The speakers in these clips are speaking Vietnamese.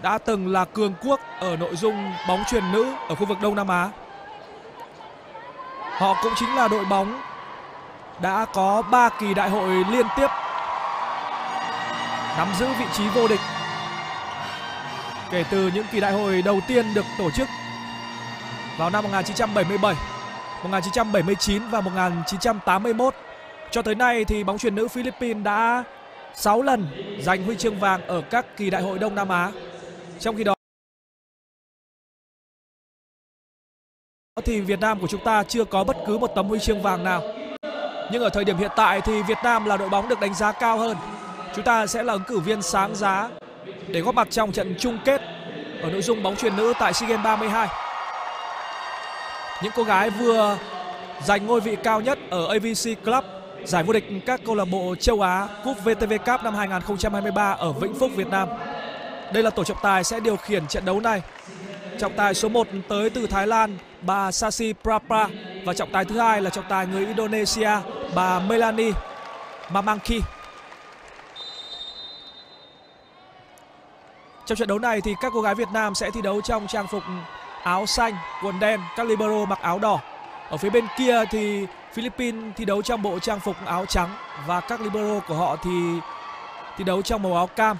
đã từng là cường quốc ở nội dung bóng chuyền nữ ở khu vực Đông Nam Á. Họ cũng chính là đội bóng đã có 3 kỳ đại hội liên tiếp nắm giữ vị trí vô địch kể từ những kỳ đại hội đầu tiên được tổ chức vào năm 1977, 1979 và 1981. Cho tới nay thì bóng chuyền nữ Philippines đã 6 lần giành huy chương vàng ở các kỳ đại hội Đông Nam Á. Trong khi đó thì Việt Nam của chúng ta chưa có bất cứ một tấm huy chương vàng nào. Nhưng ở thời điểm hiện tại thì Việt Nam là đội bóng được đánh giá cao hơn. Chúng ta sẽ là ứng cử viên sáng giá để góp mặt trong trận chung kết ở nội dung bóng chuyền nữ tại SEA Games 32. Những cô gái vừa giành ngôi vị cao nhất ở AVC Club, giải vô địch các câu lạc bộ châu Á, cúp VTV Cup năm 2023 ở Vĩnh Phúc, Việt Nam. Đây là tổ trọng tài sẽ điều khiển trận đấu này. Trọng tài số 1 tới từ Thái Lan, bà Sasi Prapra, và trọng tài thứ hai là trọng tài người Indonesia, bà Melanie Mamangki. Trong trận đấu này thì các cô gái Việt Nam sẽ thi đấu trong trang phục áo xanh, quần đen, các libero mặc áo đỏ. Ở phía bên kia thì Philippines thi đấu trong bộ trang phục áo trắng và các libero của họ thì thi đấu trong màu áo cam.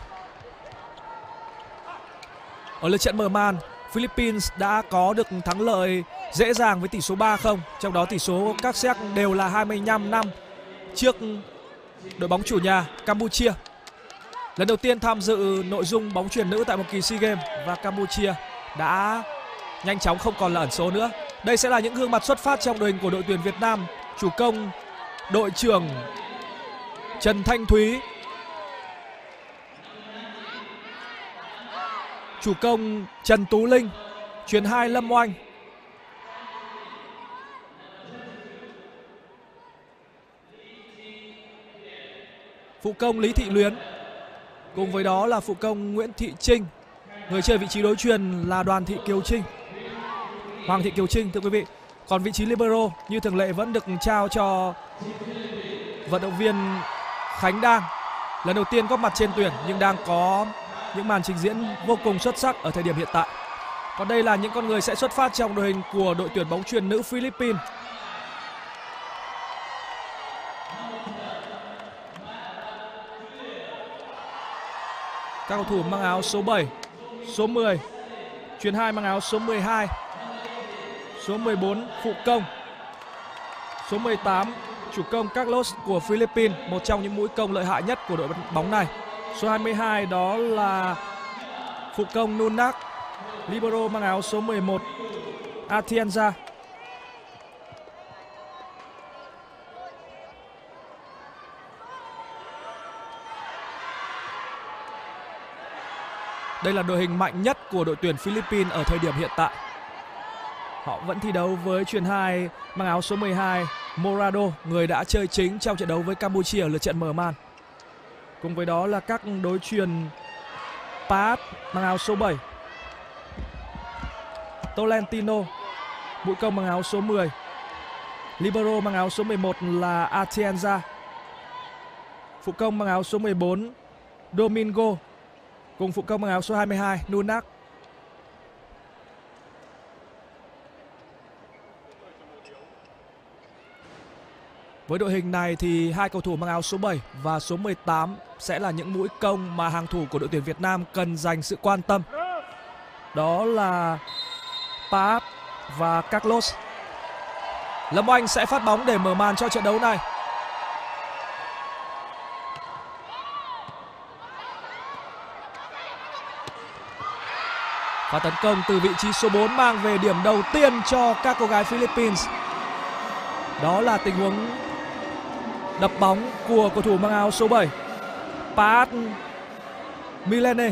Ở lượt trận mở màn, Philippines đã có được thắng lợi dễ dàng với tỷ số 3-0, trong đó tỷ số các set đều là 25-5 trước đội bóng chủ nhà Campuchia. Lần đầu tiên tham dự nội dung bóng chuyền nữ tại một kỳ SEA Games và Campuchia đã nhanh chóng không còn là ẩn số nữa. Đây sẽ là những gương mặt xuất phát trong đội hình của đội tuyển Việt Nam. Chủ công đội trưởng Trần Thanh Thúy, chủ công Trần Tú Linh, chuyền 2 Lâm Oanh, phụ công Lý Thị Luyến, cùng với đó là phụ công Nguyễn Thị Trinh. Người chơi vị trí đối chuyền là Đoàn Thị Kiều Trinh, Hoàng Thị Kiều Trinh, thưa quý vị. Còn vị trí libero như thường lệ vẫn được trao cho vận động viên Khánh Đang, lần đầu tiên góp mặt trên tuyển nhưng đang có những màn trình diễn vô cùng xuất sắc ở thời điểm hiện tại. Còn đây là những con người sẽ xuất phát trong đội hình của đội tuyển bóng chuyền nữ Philippines. Các cầu thủ mang áo số 7, số 10, chuyền 2 mang áo số 12, số 14 phụ công, số 18 chủ công Carlos của Philippines, một trong những mũi công lợi hại nhất của đội bóng này. Số 22 đó là phụ công Nunak. Libero mang áo số 11 Atienza. Đây là đội hình mạnh nhất của đội tuyển Philippines ở thời điểm hiện tại. Họ vẫn thi đấu với chuyền 2 mang áo số 12 Morado, người đã chơi chính trong trận đấu với Campuchia ở lượt trận mở màn. Cùng với đó là các đối chuyền Paat mang áo số 7, Tolentino, mũi công mang áo số 10, libero mang áo số 11 là Atienza, phụ công mang áo số 14 Domingo, cùng phụ công mang áo số 22 Nunak. Với đội hình này thì hai cầu thủ mang áo số 7 và số 18 sẽ là những mũi công mà hàng thủ của đội tuyển Việt Nam cần dành sự quan tâm. Đó là Paat và Carlos. Lâm Oanh sẽ phát bóng để mở màn cho trận đấu này. Và tấn công từ vị trí số 4 mang về điểm đầu tiên cho các cô gái Philippines. Đó là tình huống đập bóng của cầu thủ mang áo số 7 Paat Milene.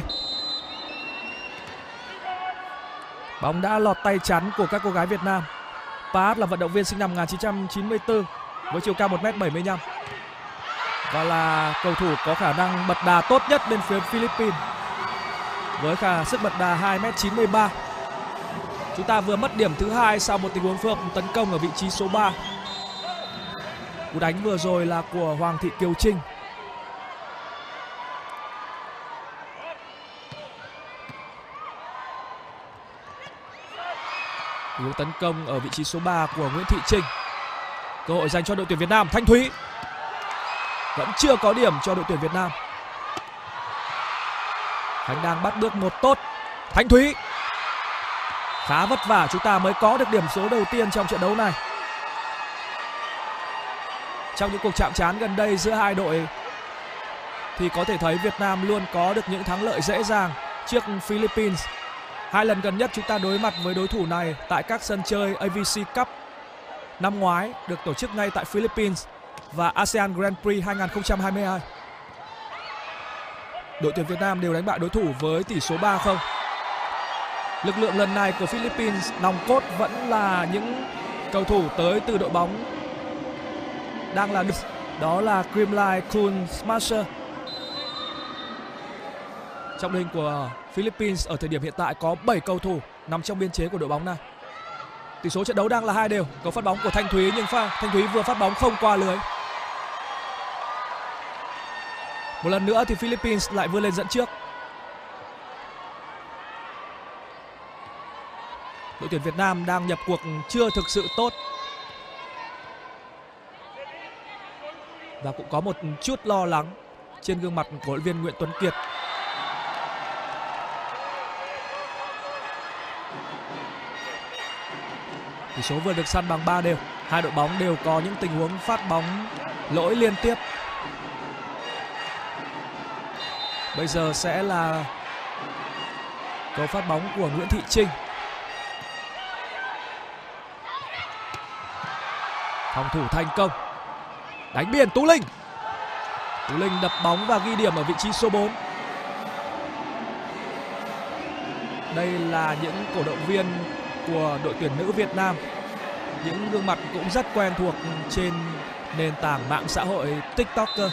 Bóng đã lọt tay chắn của các cô gái Việt Nam. Paat là vận động viên sinh năm 1994 với chiều cao 1m75 và là cầu thủ có khả năng bật đà tốt nhất bên phía Philippines với sức bật đà 2m93. Chúng ta vừa mất điểm thứ hai sau một tình huống phối hợp tấn công ở vị trí số 3. Cú đánh vừa rồi là của Hoàng Thị Kiều Trinh. Hướng tấn công ở vị trí số 3 của Nguyễn Thị Trinh. Cơ hội dành cho đội tuyển Việt Nam. Thanh Thúy vẫn chưa có điểm cho đội tuyển Việt Nam. Khánh đang bắt bước một tốt. Thanh Thúy khá vất vả chúng ta mới có được điểm số đầu tiên trong trận đấu này. Trong những cuộc chạm trán gần đây giữa hai đội thì có thể thấy Việt Nam luôn có được những thắng lợi dễ dàng trước Philippines. Hai lần gần nhất chúng ta đối mặt với đối thủ này tại các sân chơi AVC Cup năm ngoái được tổ chức ngay tại Philippines và ASEAN Grand Prix 2022. Đội tuyển Việt Nam đều đánh bại đối thủ với tỷ số 3-0. Lực lượng lần này của Philippines nòng cốt vẫn là những cầu thủ tới từ đội bóng đang là đó là Krimlai Kun Smasher. Trong đội hình của Philippines ở thời điểm hiện tại có 7 cầu thủ nằm trong biên chế của đội bóng này. Tỷ số trận đấu đang là 2-2. Có phát bóng của Thanh Thúy nhưng Thanh Thúy vừa phát bóng không qua lưới. Một lần nữa thì Philippines lại vươn lên dẫn trước. Đội tuyển Việt Nam đang nhập cuộc chưa thực sự tốt và cũng có một chút lo lắng trên gương mặt của huấn luyện viên Nguyễn Tuấn Kiệt. Tỷ số vừa được săn bằng 3-2. Hai đội bóng đều có những tình huống phát bóng lỗi liên tiếp. Bây giờ sẽ là cầu phát bóng của Nguyễn Thị Trinh. Phòng thủ thành công. Đánh biên Tú Linh. Tú Linh đập bóng và ghi điểm ở vị trí số 4. Đây là những cổ động viên của đội tuyển nữ Việt Nam. Những gương mặt cũng rất quen thuộc trên nền tảng mạng xã hội TikToker.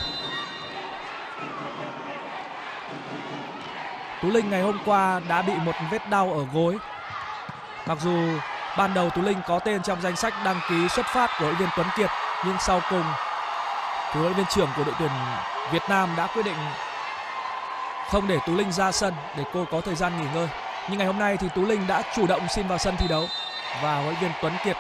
Tú Linh ngày hôm qua đã bị một vết đau ở gối. Mặc dù ban đầu Tú Linh có tên trong danh sách đăng ký xuất phát của huấn luyện viên Tuấn Kiệt, nhưng sau cùng huấn luyện viên trưởng của đội tuyển Việt Nam đã quyết định không để Tú Linh ra sân để cô có thời gian nghỉ ngơi. Nhưng ngày hôm nay thì Tú Linh đã chủ động xin vào sân thi đấu và huấn luyện viên Tuấn Kiệt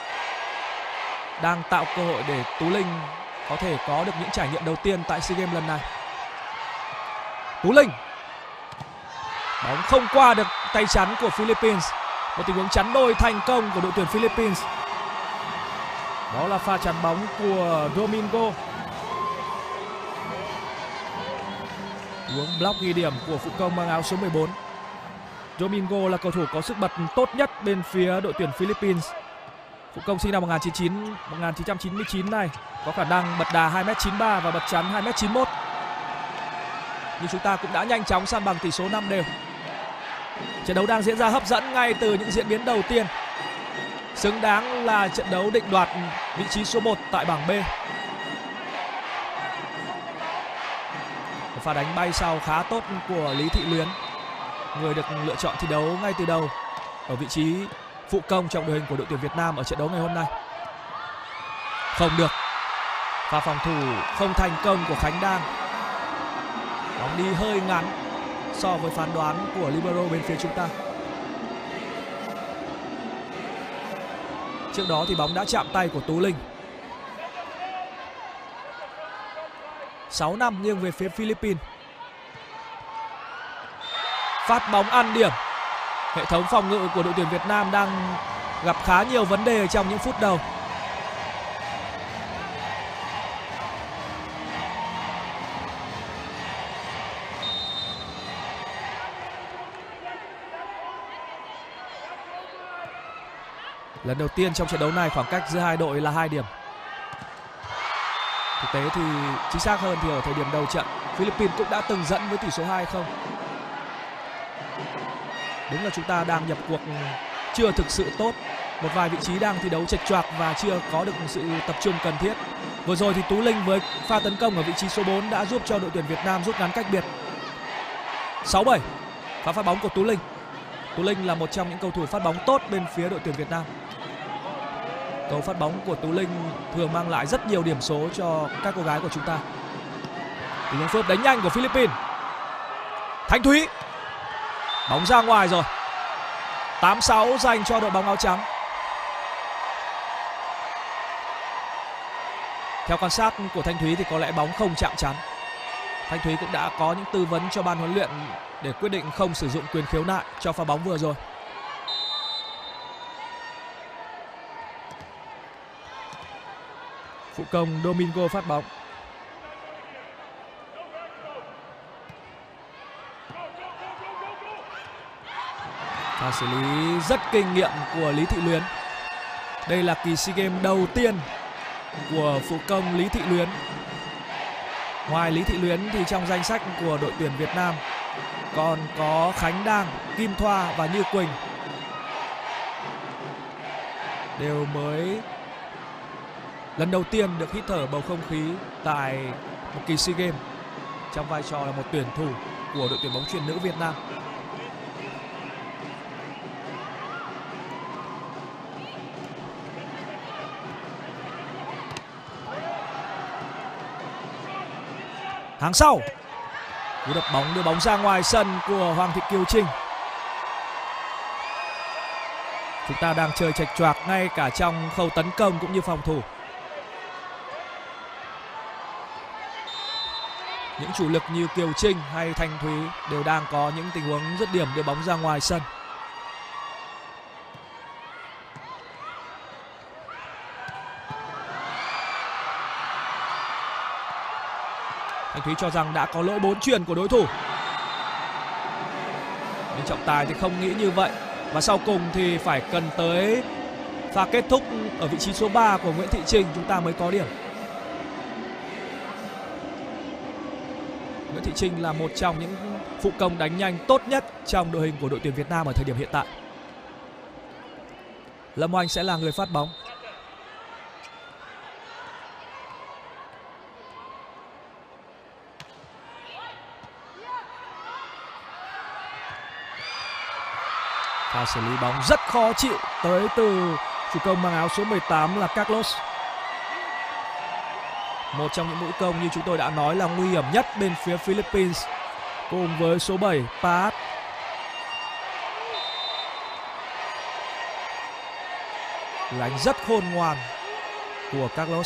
đang tạo cơ hội để Tú Linh có thể có được những trải nghiệm đầu tiên tại SEA Games lần này. Tú Linh, bóng không qua được tay chắn của Philippines. Một tình huống chắn đôi thành công của đội tuyển Philippines. Đó là pha chắn bóng của Domingo. Hướng block ghi điểm của phụ công mang áo số 14. Domingo là cầu thủ có sức bật tốt nhất bên phía đội tuyển Philippines. Phụ công sinh năm 1999 này có khả năng bật đà 2m93 và bật chắn 2m91. Nhưng chúng ta cũng đã nhanh chóng san bằng tỷ số 5-2. Trận đấu đang diễn ra hấp dẫn ngay từ những diễn biến đầu tiên. Xứng đáng là trận đấu định đoạt vị trí số 1 tại bảng B. Một pha đánh bay sau khá tốt của Lý Thị Luyến, người được lựa chọn thi đấu ngay từ đầu ở vị trí phụ công trong đội hình của đội tuyển Việt Nam ở trận đấu ngày hôm nay. Không được. Pha phòng thủ không thành công của Khánh Đang. Bóng đi hơi ngắn so với phán đoán của libero bên phía chúng ta. Trước đó thì bóng đã chạm tay của Tú Linh. 6-5 nghiêng về phía Philippines. Phát bóng ăn điểm. Hệ thống phòng ngự của đội tuyển Việt Nam đang gặp khá nhiều vấn đề trong những phút đầu. Lần đầu tiên trong trận đấu này khoảng cách giữa hai đội là 2 điểm. Thực tế thì chính xác hơn thì ở thời điểm đầu trận Philippines cũng đã từng dẫn với tỷ số 2-0. Đúng là chúng ta đang nhập cuộc chưa thực sự tốt. Một vài vị trí đang thi đấu chệch choạc và chưa có được sự tập trung cần thiết. Vừa rồi thì Tú Linh với pha tấn công ở vị trí số 4 đã giúp cho đội tuyển Việt Nam rút ngắn cách biệt. 6-7. Pha phát bóng của Tú Linh. Tú Linh là một trong những cầu thủ phát bóng tốt bên phía đội tuyển Việt Nam. Cầu phát bóng của Tú Linh thường mang lại rất nhiều điểm số cho các cô gái của chúng ta. Tình huống phối hợp đánh nhanh của Philippines. Thanh Thúy. Bóng ra ngoài rồi. 8-6 dành cho đội bóng áo trắng. Theo quan sát của Thanh Thúy thì có lẽ bóng không chạm chắn. Thanh Thúy cũng đã có những tư vấn cho ban huấn luyện để quyết định không sử dụng quyền khiếu nại cho pha bóng vừa rồi. Phụ công Domingo phát bóng. Và xử lý rất kinh nghiệm của Lý Thị Luyến. Đây là kỳ SEA Games đầu tiên của phụ công Lý Thị Luyến. Ngoài Lý Thị Luyến thì trong danh sách của đội tuyển Việt Nam còn có Khánh Đang, Kim Thoa và Như Quỳnh, đều mới lần đầu tiên được hít thở bầu không khí tại một kỳ SEA Games trong vai trò là một tuyển thủ của đội tuyển bóng chuyền nữ Việt Nam. Hàng sau, cú đập bóng đưa bóng ra ngoài sân của Hoàng Thị Kiều Trinh. Chúng ta đang chơi chệch choạc ngay cả trong khâu tấn công cũng như phòng thủ. Những chủ lực như Kiều Trinh hay Thanh Thúy đều đang có những tình huống dứt điểm đưa bóng ra ngoài sân. Thanh Thúy cho rằng đã có lỗi 4 chuyền của đối thủ, nhưng trọng tài thì không nghĩ như vậy. Và sau cùng thì phải cần tới pha kết thúc ở vị trí số 3 của Nguyễn Thị Trinh chúng ta mới có điểm. Nguyễn Thị Trinh là một trong những phụ công đánh nhanh tốt nhất trong đội hình của đội tuyển Việt Nam ở thời điểm hiện tại. Lâm Oanh sẽ là người phát bóng. Pha xử lý bóng rất khó chịu tới từ chủ công mang áo số 18 là Carlos. Một trong những mũi công như chúng tôi đã nói là nguy hiểm nhất bên phía Philippines, cùng với số 7 Paat. Đánh rất khôn ngoan của Carlos.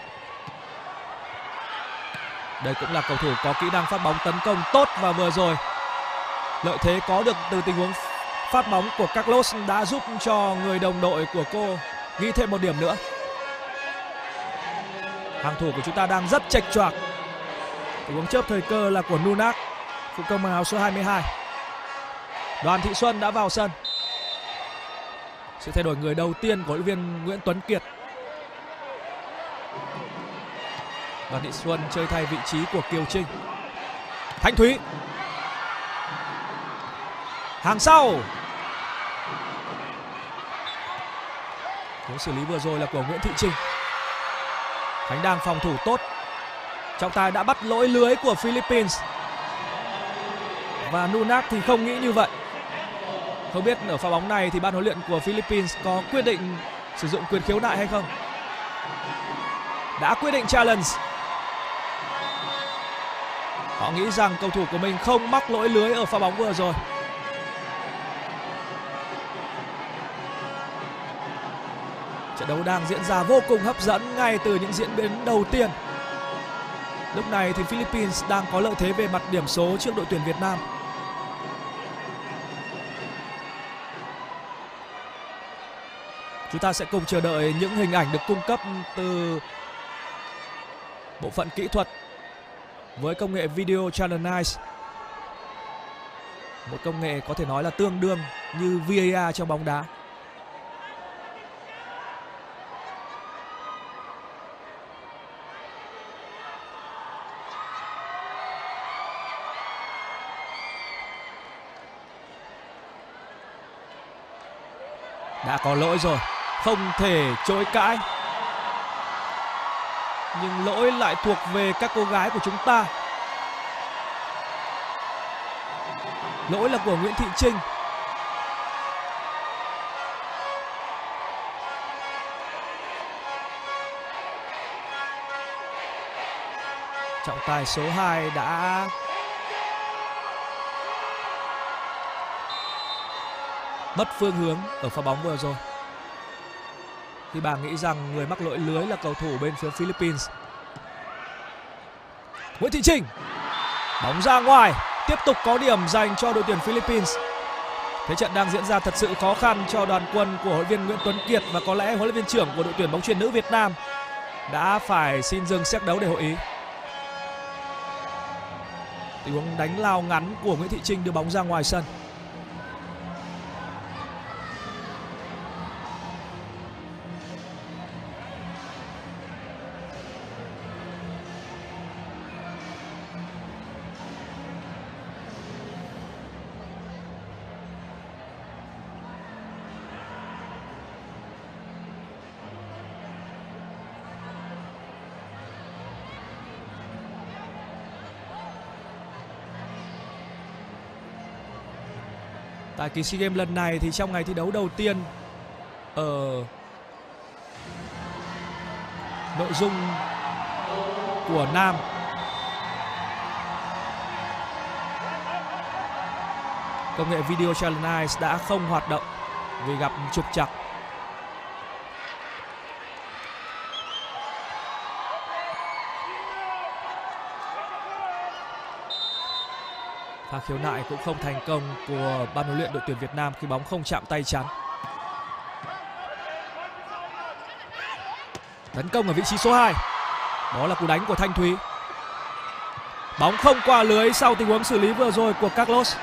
Đây cũng là cầu thủ có kỹ năng phát bóng tấn công tốt, và vừa rồi lợi thế có được từ tình huống phát bóng của Carlos đã giúp cho người đồng đội của cô ghi thêm một điểm nữa. Hàng thủ của chúng ta đang rất chệch choạc. Tình huống chớp thời cơ là của Nunak, phụ công mang áo số 22. Đoàn Thị Xuân đã vào sân. Sự thay đổi người đầu tiên của huấn luyện viên Nguyễn Tuấn Kiệt. Đoàn Thị Xuân chơi thay vị trí của Kiều Trinh. Thanh Thúy. Hàng sau. Cú xử lý vừa rồi là của Nguyễn Thị Trinh. Khánh đang phòng thủ tốt. Trọng tài đã bắt lỗi lưới của Philippines. Và Nunak thì không nghĩ như vậy. Không biết ở pha bóng này thì ban huấn luyện của Philippines có quyết định sử dụng quyền khiếu nại hay không. Đã quyết định challenge. Họ nghĩ rằng cầu thủ của mình không mắc lỗi lưới ở pha bóng vừa rồi. Trận đấu đang diễn ra vô cùng hấp dẫn ngay từ những diễn biến đầu tiên. Lúc này thì Philippines đang có lợi thế về mặt điểm số trước đội tuyển Việt Nam. Chúng ta sẽ cùng chờ đợi những hình ảnh được cung cấp từ bộ phận kỹ thuật với công nghệ Video Channelize. Một công nghệ có thể nói là tương đương như VAR trong bóng đá. Đã có lỗi rồi, không thể chối cãi. Nhưng lỗi lại thuộc về các cô gái của chúng ta. Lỗi là của Nguyễn Thị Trinh. Trọng tài số 2 đã mất phương hướng ở pha bóng vừa rồi, khi bà nghĩ rằng người mắc lỗi lưới là cầu thủ bên phía Philippines. Nguyễn Thị Trinh. Bóng ra ngoài, tiếp tục có điểm dành cho đội tuyển Philippines. Thế trận đang diễn ra thật sự khó khăn cho đoàn quân của huấn luyện viên Nguyễn Tuấn Kiệt, và có lẽ huấn luyện viên trưởng của đội tuyển bóng chuyền nữ Việt Nam đã phải xin dừng séc đấu để hội ý. Tình huống đánh lao ngắn của Nguyễn Thị Trinh đưa bóng ra ngoài sân. Tại kỳ SEA Games lần này thì trong ngày thi đấu đầu tiên ở nội dung của nam, công nghệ Video Challenge Eyes đã không hoạt động vì gặp trục trặc. Pha khiếu nại cũng không thành công của ban huấn luyện đội tuyển Việt Nam khi bóng không chạm tay chắn. Tấn công ở vị trí số 2. Đó là cú đánh của Thanh Thúy. Bóng không qua lưới sau tình huống xử lý vừa rồi của Carlos.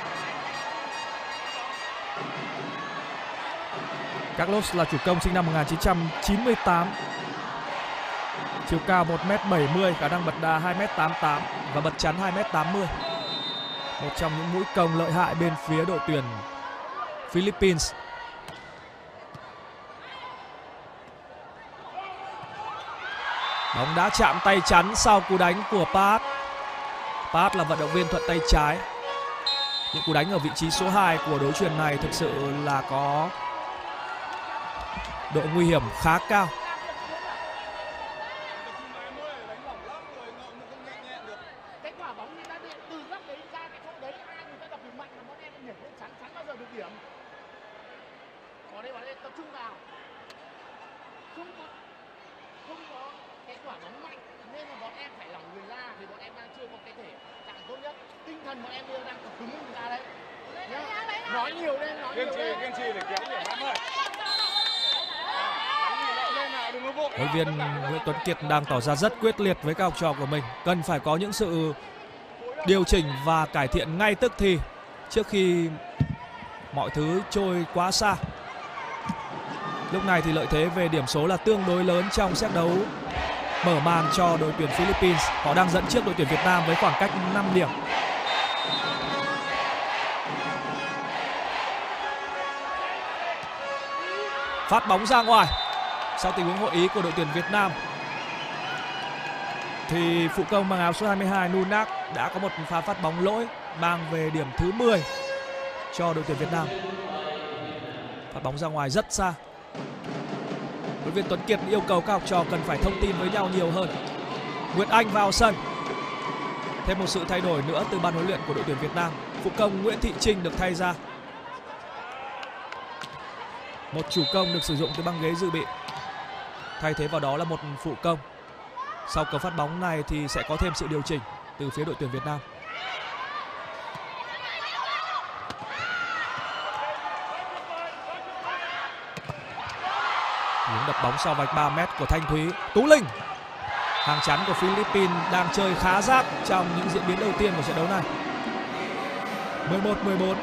Carlos là chủ công sinh năm 1998. Chiều cao 1m70, khả năng bật đà 2m88 và bật chắn 2m80. Một trong những mũi công lợi hại bên phía đội tuyển Philippines. Bóng đã chạm tay chắn sau cú đánh của Pat. Pat là vận động viên thuận tay trái. Những cú đánh ở vị trí số 2 của đối chuyền này thực sự là có độ nguy hiểm khá cao. Huấn luyện viên Nguyễn Tuấn Kiệt đang tỏ ra rất quyết liệt với các học trò của mình, cần phải có những sự điều chỉnh và cải thiện ngay tức thì trước khi mọi thứ trôi quá xa. Lúc này thì lợi thế về điểm số là tương đối lớn trong séc đấu mở màn cho đội tuyển Philippines. Họ đang dẫn trước đội tuyển Việt Nam với khoảng cách 5 điểm. Phát bóng ra ngoài. Sau tình huống hội ý của đội tuyển Việt Nam thì phụ công mang áo số 22 Nunak đã có một pha phát bóng lỗi mang về điểm thứ 10 cho đội tuyển Việt Nam. Phát bóng ra ngoài rất xa. Huấn luyện viên Tuấn Kiệt yêu cầu các học trò cần phải thông tin với nhau nhiều hơn. Nguyệt Anh vào sân. Thêm một sự thay đổi nữa từ ban huấn luyện của đội tuyển Việt Nam. Phụ công Nguyễn Thị Trinh được thay ra. Một chủ công được sử dụng từ băng ghế dự bị. Thay thế vào đó là một phụ công. Sau cú phát bóng này thì sẽ có thêm sự điều chỉnh từ phía đội tuyển Việt Nam. Hướng đập bóng sau vạch 3 m của Thanh Thúy. Tú Linh. Hàng chắn của Philippines đang chơi khá rác trong những diễn biến đầu tiên của trận đấu này. 11-14.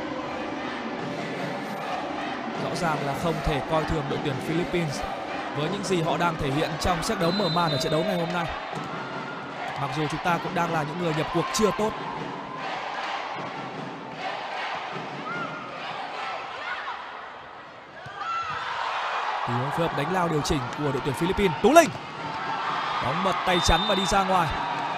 Rõ ràng là không thể coi thường đội tuyển Philippines với những gì họ đang thể hiện trong séc đấu mở màn ở trận đấu ngày hôm nay. Mặc dù chúng ta cũng đang là những người nhập cuộc chưa tốt. Thì phối hợp đánh lao điều chỉnh của đội tuyển Philippines. Tú Linh. Bóng bật tay chắn và đi ra ngoài.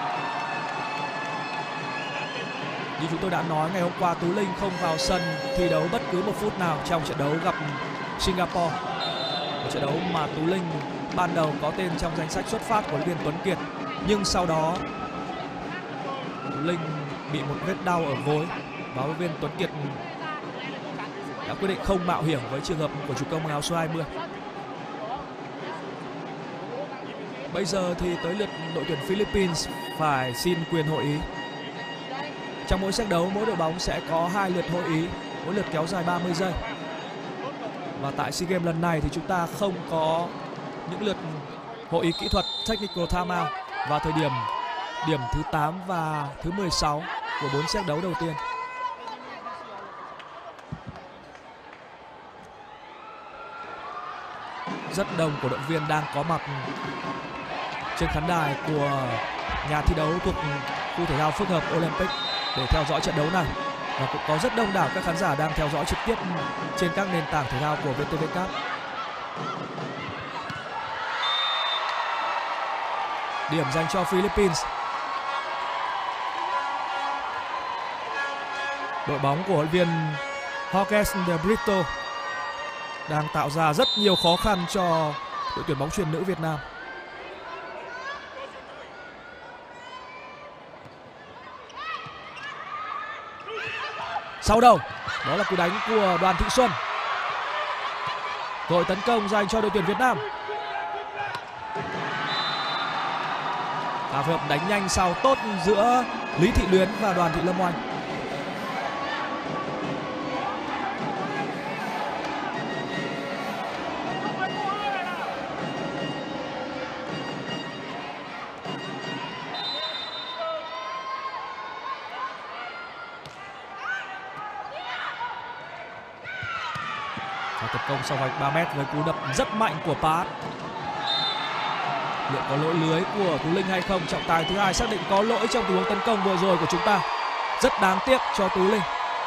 Như chúng tôi đã nói ngày hôm qua, Tú Linh không vào sân thi đấu bất cứ một phút nào trong trận đấu gặp Singapore. Một trận đấu mà Tú Linh ban đầu có tên trong danh sách xuất phát của huấn luyện viên Tuấn Kiệt, nhưng sau đó Tú Linh bị một vết đau ở gối và huấn luyện viên Tuấn Kiệt đã quyết định không mạo hiểm với trường hợp của chủ công mang áo số 20. Bây giờ thì tới lượt đội tuyển Philippines phải xin quyền hội ý. Trong mỗi set đấu, mỗi đội bóng sẽ có 2 lượt hội ý, mỗi lượt kéo dài 30 giây. Và tại SEA Games lần này thì chúng ta không có những lượt hội ý kỹ thuật technical timeout vào thời điểm thứ 8 và thứ 16 của 4 set đấu đầu tiên. Rất đông cổ động viên đang có mặt trên khán đài của nhà thi đấu thuộc khu thể thao phức hợp Olympic để theo dõi trận đấu này. Và cũng có rất đông đảo các khán giả đang theo dõi trực tiếp trên các nền tảng thể thao của VTV Cup. Điểm dành cho Philippines. Đội bóng của huấn luyện viên Jorge de Brito đang tạo ra rất nhiều khó khăn cho đội tuyển bóng chuyền nữ Việt Nam. Sau đầu, đó là cú đánh của Đoàn Thị Xuân. Cơ hội tấn công dành cho đội tuyển Việt Nam. Pha phối hợp đánh nhanh sau tốt giữa Lý Thị Luyến và Đoàn Thị Lâm Oanh. Tấn công sau vạch 3 m với cú đập rất mạnh của Park. Liệu có lỗi lưới của Tú Linh hay không? Trọng tài thứ hai xác định có lỗi trong tình huống tấn công vừa rồi của chúng ta. Rất đáng tiếc cho Tú Linh.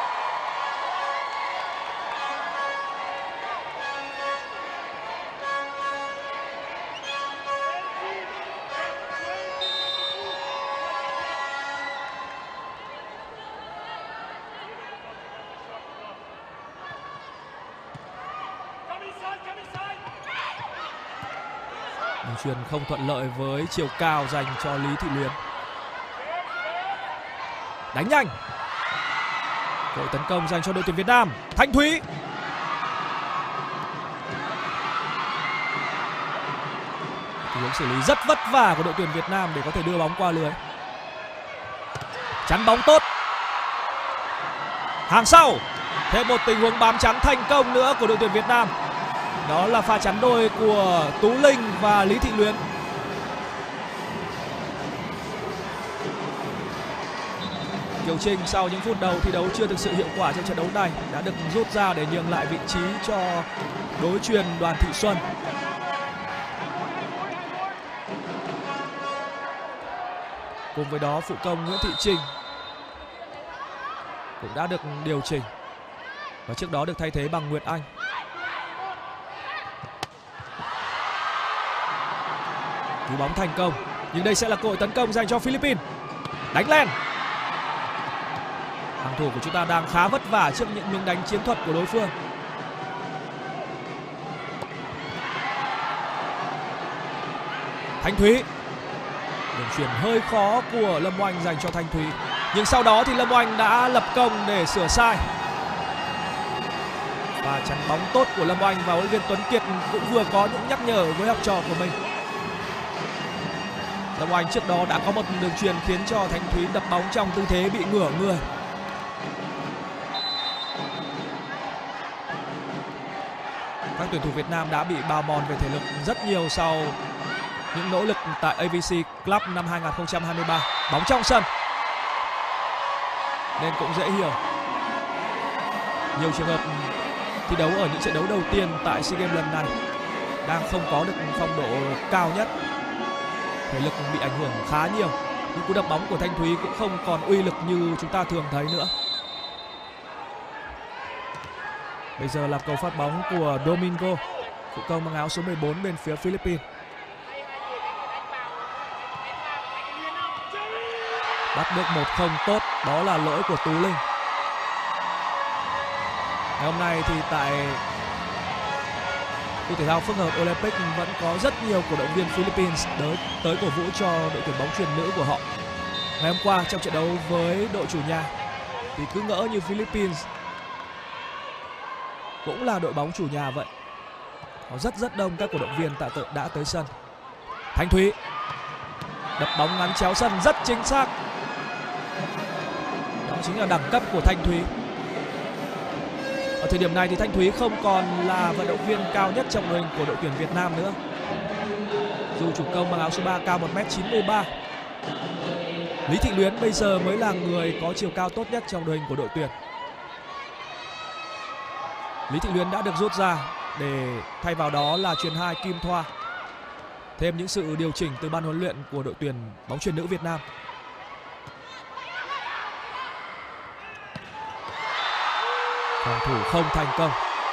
Đường chuyền không thuận lợi với chiều cao dành cho Lý Thị Luyến. Đánh nhanh. Cơ hội tấn công dành cho đội tuyển Việt Nam. Thanh Thúy. Tình huống xử lý rất vất vả của đội tuyển Việt Nam để có thể đưa bóng qua lưới. Chắn bóng tốt. Hàng sau. Thêm một tình huống bám chắn thành công nữa của đội tuyển Việt Nam. Đó là pha chắn đôi của Tú Linh và Lý Thị Luyến. Kiều Trinh sau những phút đầu thi đấu chưa thực sự hiệu quả trong trận đấu này đã được rút ra để nhường lại vị trí cho đối chuyền Đoàn Thị Xuân. Cùng với đó phụ công Nguyễn Thị Trinh cũng đã được điều chỉnh và trước đó được thay thế bằng Nguyệt Anh. Cú bóng thành công, nhưng đây sẽ là cơ hội tấn công dành cho Philippines. Đánh lên. Hàng thủ của chúng ta đang khá vất vả trước những miếng đánh chiến thuật của đối phương. Thanh Thúy. Đường chuyền hơi khó của Lâm Oanh dành cho Thanh Thúy, nhưng sau đó thì Lâm Oanh đã lập công để sửa sai. Và chắn bóng tốt của Lâm Oanh và huấn luyện viên Tuấn Kiệt cũng vừa có những nhắc nhở với học trò của mình. Lâm Oanh trước đó đã có một đường chuyền khiến cho Thanh Thúy đập bóng trong tư thế bị ngửa người. Các tuyển thủ Việt Nam đã bị bào mòn về thể lực rất nhiều sau những nỗ lực tại AVC Club năm 2023. Bóng trong sân nên cũng dễ hiểu. Nhiều trường hợp thi đấu ở những trận đấu đầu tiên tại SEA Games lần này đang không có được phong độ cao nhất, thể lực bị ảnh hưởng khá nhiều. Những cú đập bóng của Thanh Thúy cũng không còn uy lực như chúng ta thường thấy nữa. Bây giờ là cầu phát bóng của Domingo, phụ công mang áo số 14 bên phía Philippines. Bắt được 1-0 tốt, đó là lỗi của Tú Linh. Ngày hôm nay thì tại khu thể thao phức hợp Olympic vẫn có rất nhiều cổ động viên Philippines tới cổ vũ cho đội tuyển bóng chuyền nữ của họ. Ngày hôm qua trong trận đấu với đội chủ nhà thì cứ ngỡ như Philippines cũng là đội bóng chủ nhà vậy. Có rất đông các cổ động viên đã tới sân. Thanh Thúy đập bóng ngắn chéo sân rất chính xác. Đó chính là đẳng cấp của Thanh Thúy. Ở thời điểm này thì Thanh Thúy không còn là vận động viên cao nhất trong đội hình của đội tuyển Việt Nam nữa. Dù chủ công mang áo số 3 cao 1m93. Lý Thị Luyến bây giờ mới là người có chiều cao tốt nhất trong đội hình của đội tuyển. Lý Thị Luyến đã được rút ra để thay vào đó là chuyền 2 Kim Thoa. Thêm những sự điều chỉnh từ ban huấn luyện của đội tuyển bóng chuyền nữ Việt Nam. Phòng thủ không thành công.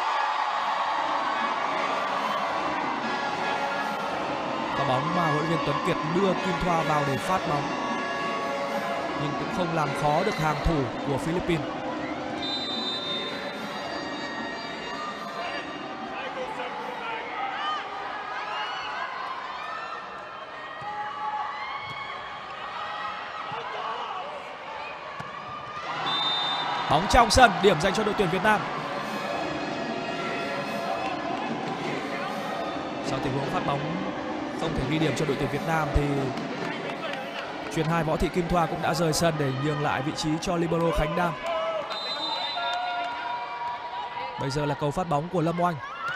Có bóng mà huấn luyện viên Tuấn Kiệt đưa Kim Thoa vào để phát bóng, nhưng cũng không làm khó được hàng thủ của Philippines. Bóng trong sân, điểm dành cho đội tuyển Việt Nam. Sau tình huống phát bóng không thể ghi điểm cho đội tuyển Việt Nam thì chuyền 2 Võ Thị Kim Thoa cũng đã rời sân để nhường lại vị trí cho libero Khánh Đam. Bây giờ là cầu phát bóng của Lâm Oanh.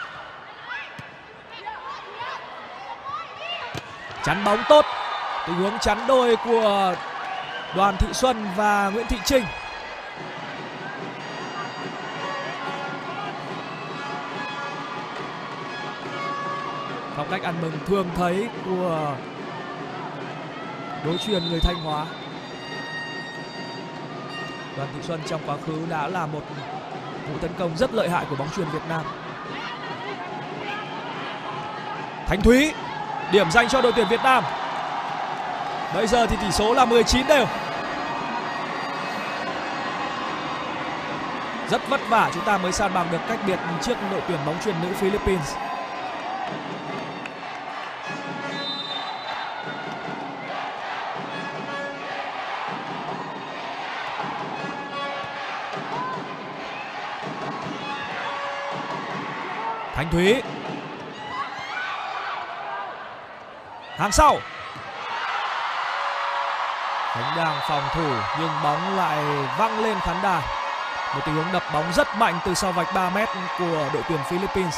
Chắn bóng tốt. Tình huống chắn đôi của Đoàn Thị Xuân và Nguyễn Thị Trinh. Phong cách ăn mừng thường thấy của đối chuyền người Thanh Hóa. Đoàn Thị Xuân trong quá khứ đã là một vụ tấn công rất lợi hại của bóng chuyền Việt Nam. Thanh Thúy, điểm dành cho đội tuyển Việt Nam. Bây giờ thì tỷ số là 19-đều. Rất vất vả chúng ta mới san bằng được cách biệt trước đội tuyển bóng chuyền nữ Philippines. Thanh Thúy, hàng sau, Khánh đang phòng thủ nhưng bóng lại văng lên khán đài. Một tình huống đập bóng rất mạnh từ sau vạch 3 mét của đội tuyển Philippines.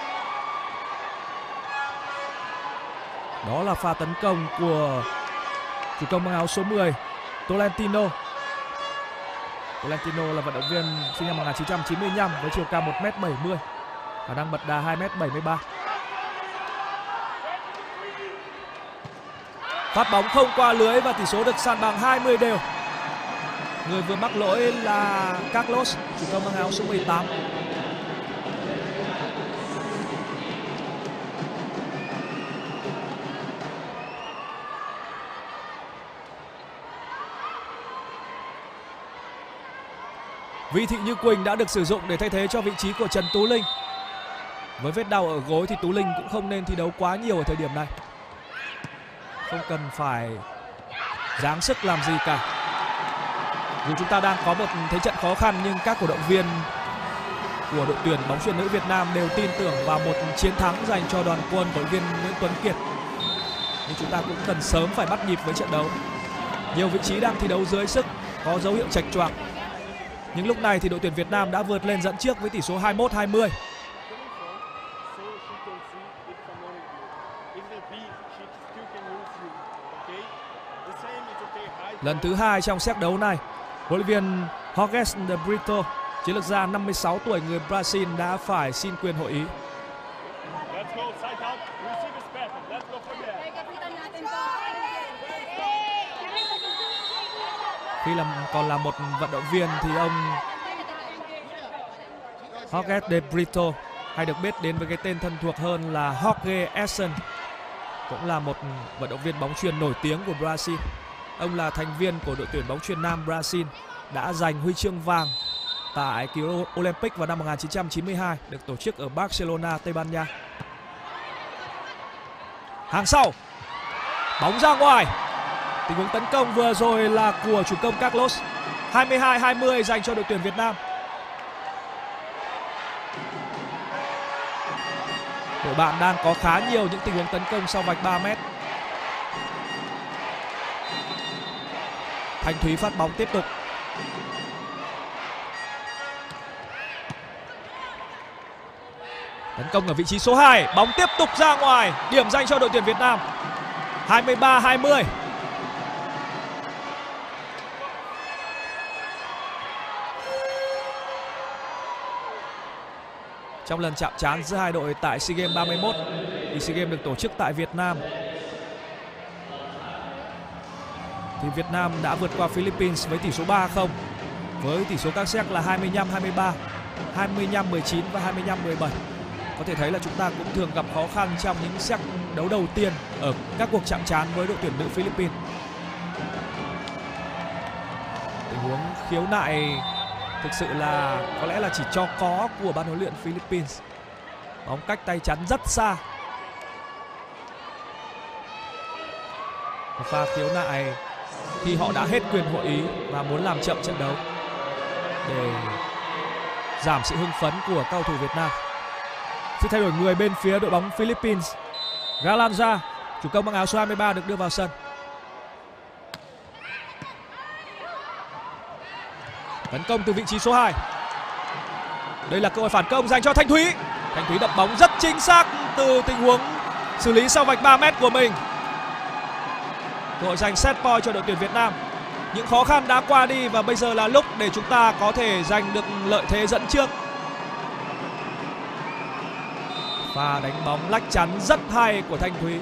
Đó là pha tấn công của chủ công mang áo số 10 Tolentino. Tolentino là vận động viên sinh năm 1995 với chiều cao 1m70, khả năng bật đà 2m73. Phát bóng không qua lưới và tỷ số được san bằng 20-đều. Người vừa mắc lỗi là Carlos, chủ công mang áo số 18. Vi Thị Như Quỳnh đã được sử dụng để thay thế cho vị trí của Trần Tú Linh. Với vết đau ở gối thì Tú Linh cũng không nên thi đấu quá nhiều ở thời điểm này. Không cần phải giáng sức làm gì cả. Dù chúng ta đang có một thế trận khó khăn nhưng các cổ động viên của đội tuyển bóng chuyền nữ Việt Nam đều tin tưởng vào một chiến thắng dành cho đoàn quân của đội viên Nguyễn Tuấn Kiệt. Nhưng chúng ta cũng cần sớm phải bắt nhịp với trận đấu. Nhiều vị trí đang thi đấu dưới sức, có dấu hiệu chệch choạc. Nhưng lúc này thì đội tuyển Việt Nam đã vượt lên dẫn trước với tỷ số 21-20. Lần thứ 2 trong set đấu này, huấn luyện viên Jorge de Brito, chiến lược gia 56 tuổi người Brazil đã phải xin quyền hội ý. Khi còn là một vận động viên thì ông Jorge de Brito hay được biết đến với cái tên thân thuộc hơn là Jorge Essen, cũng là một vận động viên bóng chuyền nổi tiếng của Brazil. Ông là thành viên của đội tuyển bóng chuyền nam Brazil, đã giành huy chương vàng tại kỳ Olympic vào năm 1992 được tổ chức ở Barcelona, Tây Ban Nha. Hàng sau, bóng ra ngoài. Tình huống tấn công vừa rồi là của chủ công Carlos. 22-20 dành cho đội tuyển Việt Nam. Đội bạn đang có khá nhiều những tình huống tấn công sau vạch 3 mét. Thanh Thúy phát bóng tiếp tục. Tấn công ở vị trí số 2, bóng tiếp tục ra ngoài, điểm dành cho đội tuyển Việt Nam. 23-20. Trong lần chạm trán giữa hai đội tại SEA Games 31, thì SEA Games được tổ chức tại Việt Nam, thì Việt Nam đã vượt qua Philippines với tỷ số 3-0, với tỷ số các séc là 25-23, 25-19 và 25-17. Có thể thấy là chúng ta cũng thường gặp khó khăn trong những séc đấu đầu tiên ở các cuộc chạm trán với đội tuyển nữ Philippines. Tình huống khiếu nại thực sự là có lẽ là chỉ cho có của ban huấn luyện Philippines. Bóng cách tay chắn rất xa. Một pha khiếu nại khi họ đã hết quyền hội ý và muốn làm chậm trận đấu để giảm sự hưng phấn của các cầu thủ Việt Nam. Sự thay đổi người bên phía đội bóng Philippines. Galanza, chủ công mang áo số 23 được đưa vào sân. Tấn công từ vị trí số 2. Đây là cơ hội phản công dành cho Thanh Thúy. Thanh Thúy đập bóng rất chính xác từ tình huống xử lý sau vạch 3 mét của mình. Cơ hội giành set point cho đội tuyển Việt Nam. Những khó khăn đã qua đi và bây giờ là lúc để chúng ta có thể giành được lợi thế dẫn trước. Pha đánh bóng lách chắn rất hay của Thanh Thúy.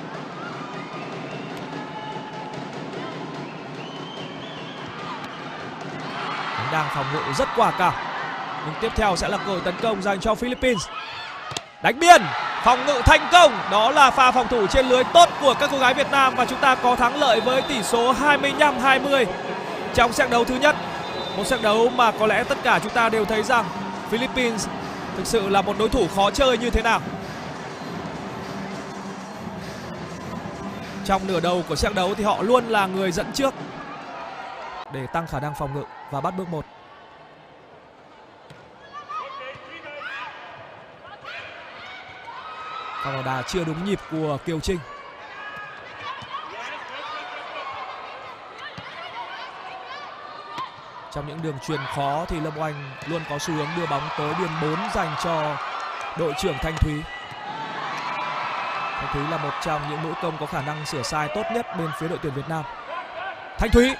Hắn đang phòng ngự rất quả cảm. Nhưng tiếp theo sẽ là cơ hội tấn công dành cho Philippines. Đánh biên, phòng ngự thành công. Đó là pha phòng thủ trên lưới tốt của các cô gái Việt Nam và chúng ta có thắng lợi với tỷ số 25-20 trong set đấu thứ nhất. Một set đấu mà có lẽ tất cả chúng ta đều thấy rằng Philippines thực sự là một đối thủ khó chơi như thế nào. Trong nửa đầu của set đấu thì họ luôn là người dẫn trước để tăng khả năng phòng ngự và bắt bước 1. Còn đà chưa đúng nhịp của Kiều Trinh. Trong những đường chuyền khó thì Lâm Oanh luôn có xu hướng đưa bóng tới biên 4 dành cho đội trưởng Thanh Thúy. Thanh Thúy là một trong những mũi công có khả năng sửa sai tốt nhất bên phía đội tuyển Việt Nam. Thanh Thúy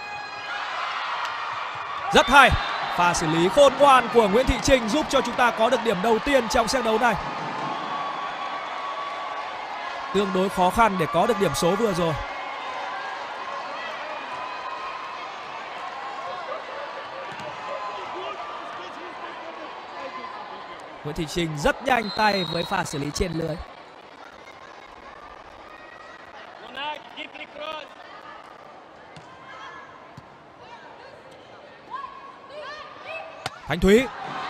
rất hay. Pha xử lý khôn ngoan của Nguyễn Thị Trinh giúp cho chúng ta có được điểm đầu tiên trong set đấu này. Tương đối khó khăn để có được điểm số vừa rồi. Nguyễn Thị Trinh rất nhanh tay với pha xử lý trên lưới. Thanh Thúy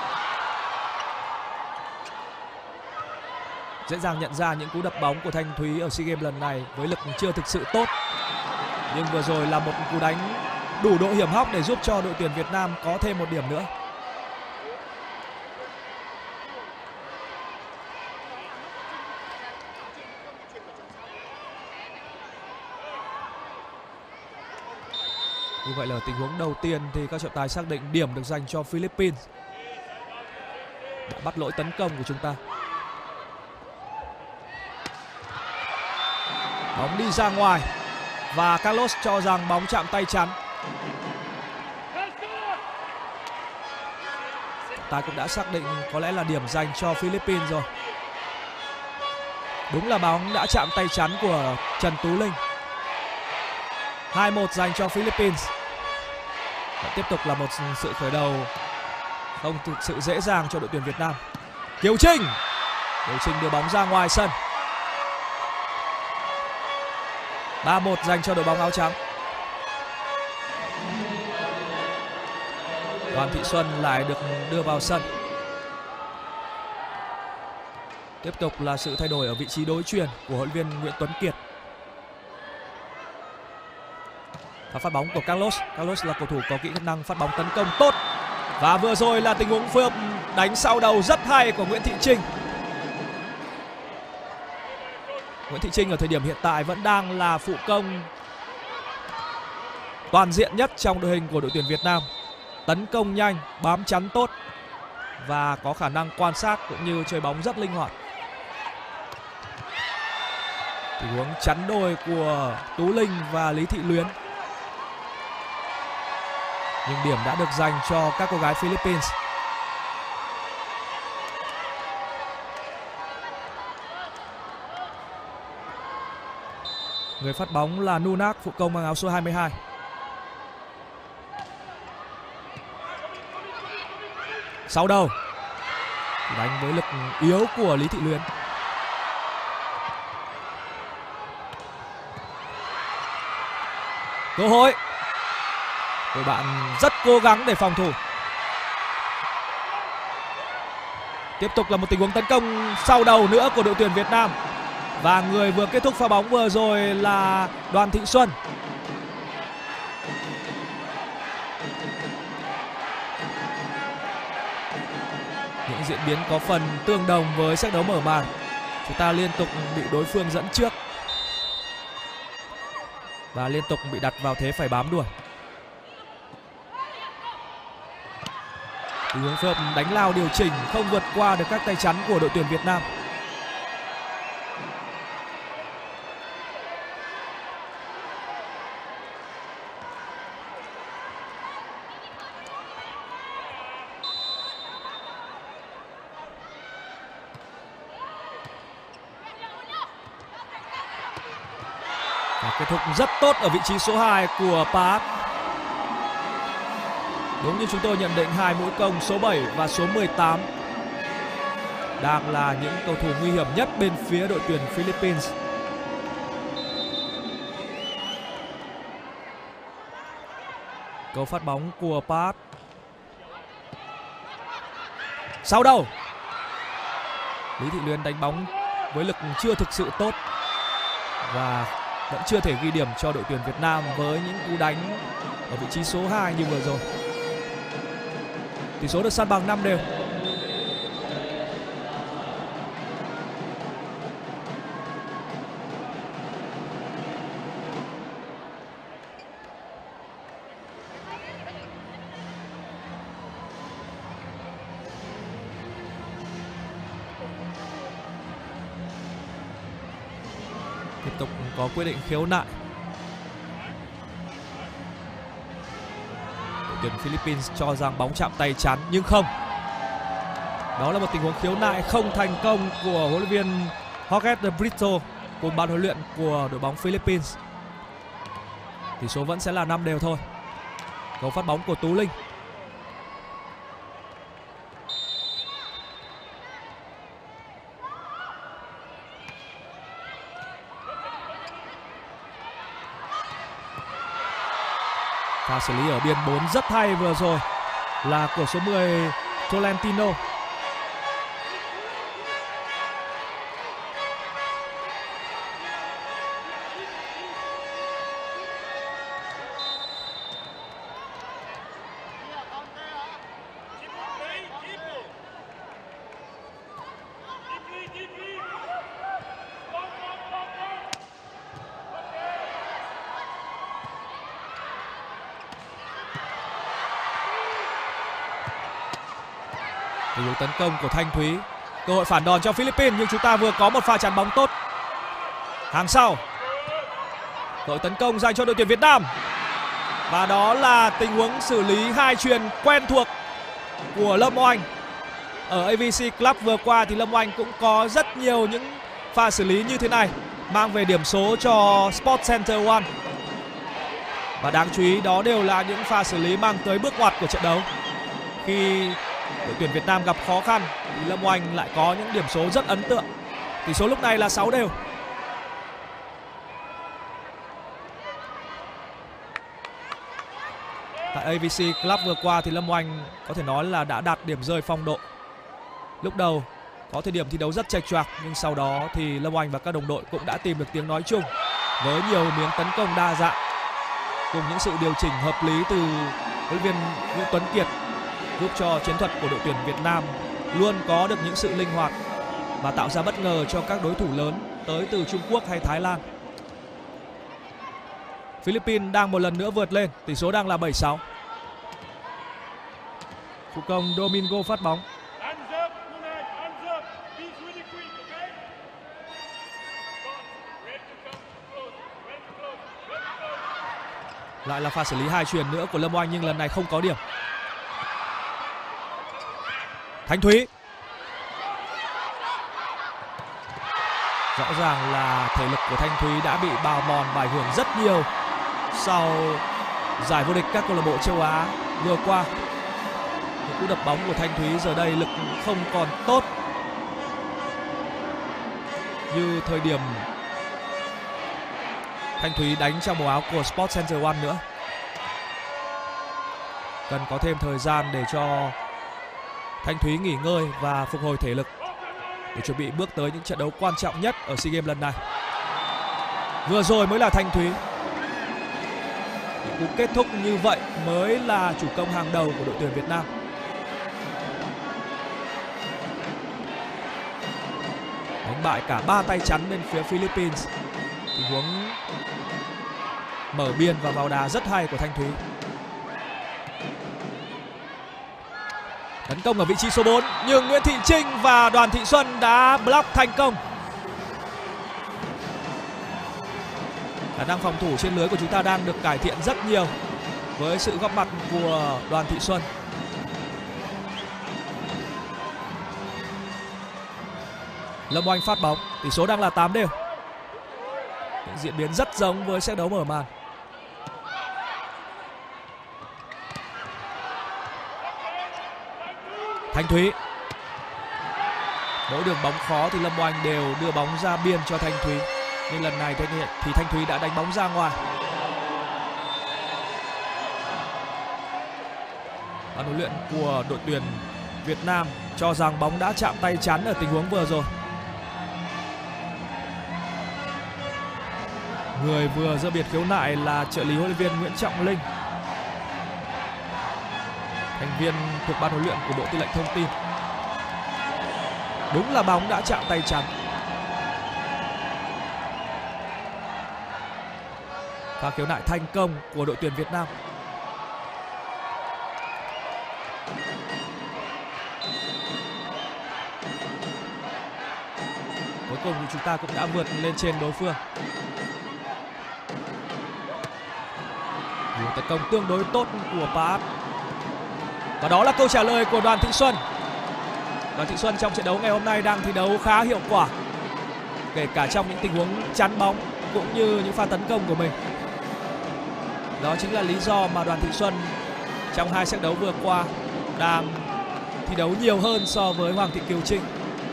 dễ dàng nhận ra những cú đập bóng của Thanh Thúy ở SEA Games lần này với lực chưa thực sự tốt. Nhưng vừa rồi là một cú đánh đủ độ hiểm hóc để giúp cho đội tuyển Việt Nam có thêm một điểm nữa. Như vậy là tình huống đầu tiên thì các trọng tài xác định điểm được dành cho Philippines. Đã bắt lỗi tấn công của chúng ta. Bóng đi ra ngoài và Carlos cho rằng bóng chạm tay chắn. Ta cũng đã xác định có lẽ là điểm dành cho Philippines rồi. Đúng là bóng đã chạm tay chắn của Trần Tú Linh. 2-1 dành cho Philippines. Và tiếp tục là một sự khởi đầu không thực sự dễ dàng cho đội tuyển Việt Nam. Kiều Trinh đưa bóng ra ngoài sân. 3-1 dành cho đội bóng áo trắng. Đoàn Thị Xuân lại được đưa vào sân. Tiếp tục là sự thay đổi ở vị trí đối chuyền của huấn luyện viên Nguyễn Tuấn Kiệt. Và phát bóng của Carlos. Carlos là cầu thủ có kỹ năng phát bóng tấn công tốt. Và vừa rồi là tình huống phối hợp đánh sau đầu rất hay của Nguyễn Thị Trinh. Nguyễn Thị Trinh ở thời điểm hiện tại vẫn đang là phụ công toàn diện nhất trong đội hình của đội tuyển Việt Nam. Tấn công nhanh, bám chắn tốt và có khả năng quan sát cũng như chơi bóng rất linh hoạt. Tình huống chắn đôi của Tú Linh và Lý Thị Luyến, nhưng điểm đã được dành cho các cô gái Philippines. Người phát bóng là Nunak, phụ công mang áo số 22. Sau đầu đánh với lực yếu của Lý Thị Luyến. Cơ hội, đội bạn rất cố gắng để phòng thủ. Tiếp tục là một tình huống tấn công sau đầu nữa của đội tuyển Việt Nam. Và người vừa kết thúc pha bóng vừa rồi là Đoàn Thị Xuân. Những diễn biến có phần tương đồng với set đấu mở màn. Chúng ta liên tục bị đối phương dẫn trước và liên tục bị đặt vào thế phải bám đuổi. Tình huống phối hợp đánh lao điều chỉnh không vượt qua được các tay chắn của đội tuyển Việt Nam. Kết thúc rất tốt ở vị trí số 2 của Park. Đúng như chúng tôi nhận định, hai mũi công số 7 và số 18 đang là những cầu thủ nguy hiểm nhất bên phía đội tuyển Philippines. Cầu phát bóng của Park. Sau đầu, Lý Thị Luyến đánh bóng với lực chưa thực sự tốt và vẫn chưa thể ghi điểm cho đội tuyển Việt Nam với những cú đánh ở vị trí số 2 như vừa rồi. Tỷ số được san bằng 5 đều. Tiếp tục có quyết định khiếu nại. Đội tuyển Philippines cho rằng bóng chạm tay chắn nhưng không. Đó là một tình huống khiếu nại không thành công của huấn luyện viên Jorge de Brito cùng ban huấn luyện của đội bóng Philippines. Tỷ số vẫn sẽ là 5 đều thôi. Cầu phát bóng của Tú Linh. Pha xử lý ở biên 4 rất hay vừa rồi là của số 10 Tolentino. Tình huống tấn công của Thanh Thúy, cơ hội phản đòn cho Philippines nhưng chúng ta vừa có một pha chắn bóng tốt. Hàng sau, cơ hội tấn công dành cho đội tuyển Việt Nam và đó là tình huống xử lý hai chuyền quen thuộc của Lâm Oanh. Ở AVC Club vừa qua thì Lâm Oanh cũng có rất nhiều những pha xử lý như thế này, mang về điểm số cho Sport Center One. Và đáng chú ý đó đều là những pha xử lý mang tới bước ngoặt của trận đấu. Khi đội tuyển Việt Nam gặp khó khăn thì Lâm Oanh lại có những điểm số rất ấn tượng. Tỷ số lúc này là 6 đều. Tại AVC Club vừa qua thì Lâm Oanh có thể nói là đã đạt điểm rơi phong độ. Lúc đầu có thời điểm thi đấu rất chệch choạc nhưng sau đó thì Lâm Oanh và các đồng đội cũng đã tìm được tiếng nói chung với nhiều miếng tấn công đa dạng cùng những sự điều chỉnh hợp lý từ huấn luyện viên Nguyễn Tuấn Kiệt, giúp cho chiến thuật của đội tuyển Việt Nam luôn có được những sự linh hoạt và tạo ra bất ngờ cho các đối thủ lớn tới từ Trung Quốc hay Thái Lan. Philippines đang một lần nữa vượt lên, tỷ số đang là 7-6. Phụ công Domingo phát bóng. Lại là pha xử lý 2 chuyền nữa của Lâm Oanh nhưng lần này không có điểm. Thanh Thúy. Rõ ràng là thể lực của Thanh Thúy đã bị bào mòn và ảnh hưởng rất nhiều sau giải vô địch các câu lạc bộ châu Á vừa qua. Những cú đập bóng của Thanh Thúy giờ đây lực không còn tốt như thời điểm Thanh Thúy đánh trong màu áo của Sport Center One nữa. Cần có thêm thời gian để cho Thanh Thúy nghỉ ngơi và phục hồi thể lực để chuẩn bị bước tới những trận đấu quan trọng nhất ở SEA Games lần này. Vừa rồi mới là Thanh Thúy. Những cú kết thúc như vậy mới là chủ công hàng đầu của đội tuyển Việt Nam. Đánh bại cả 3 tay chắn bên phía Philippines. Tình huống mở biên và vào đá rất hay của Thanh Thúy. Tấn công ở vị trí số 4 nhưng Nguyễn Thị Trinh và Đoàn Thị Xuân đã block thành công. Khả năng phòng thủ trên lưới của chúng ta đang được cải thiện rất nhiều với sự góp mặt của Đoàn Thị Xuân. Lâm Oanh phát bóng, tỷ số đang là 8-đều. Những diễn biến rất giống với set đấu mở màn. Thanh Thúy. Mỗi đường bóng khó thì Lâm Oanh đều đưa bóng ra biên cho Thanh Thúy. Nhưng lần này thì Thanh Thúy đã đánh bóng ra ngoài. Ban huấn luyện của đội tuyển Việt Nam cho rằng bóng đã chạm tay chắn ở tình huống vừa rồi. Người vừa giơ biệt khiếu nại là trợ lý huấn luyện viên Nguyễn Trọng Linh, thành viên thuộc ban huấn luyện của Bộ Tư lệnh Thông tin. Đúng là bóng đã chạm tay chắn. Pha khiếu nại thành công của đội tuyển Việt Nam. Cuối cùng thì chúng ta cũng đã vượt lên trên đối phương. Một tấn công tương đối tốt của Paat. Và đó là câu trả lời của Đoàn Thị Xuân. Đoàn Thị Xuân trong trận đấu ngày hôm nay đang thi đấu khá hiệu quả, kể cả trong những tình huống chắn bóng cũng như những pha tấn công của mình. Đó chính là lý do mà Đoàn Thị Xuân trong 2 set đấu vừa qua đang thi đấu nhiều hơn so với Hoàng Thị Kiều Trinh.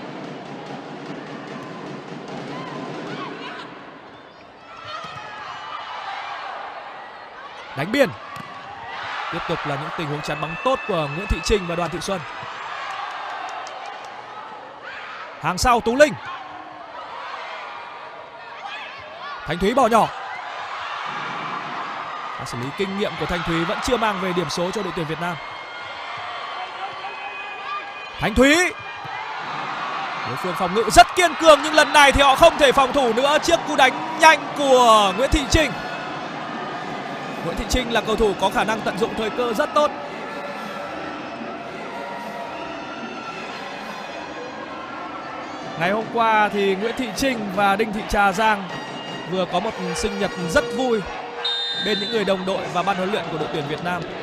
Đánh biên. Tiếp tục là những tình huống chắn bóng tốt của Nguyễn Thị Trinh và Đoàn Thị Xuân. Hàng sau Tú Linh. Thanh Thúy bỏ nhỏ. Xử lý kinh nghiệm của Thanh Thúy vẫn chưa mang về điểm số cho đội tuyển Việt Nam. Thanh Thúy. Đối phương phòng ngự rất kiên cường nhưng lần này thì họ không thể phòng thủ nữa trước cú đánh nhanh của Nguyễn Thị Trinh. Nguyễn Thị Trinh là cầu thủ có khả năng tận dụng thời cơ rất tốt. Ngày hôm qua thì Nguyễn Thị Trinh và Đinh Thị Trà Giang vừa có một sinh nhật rất vui bên những người đồng đội và ban huấn luyện của đội tuyển Việt Nam.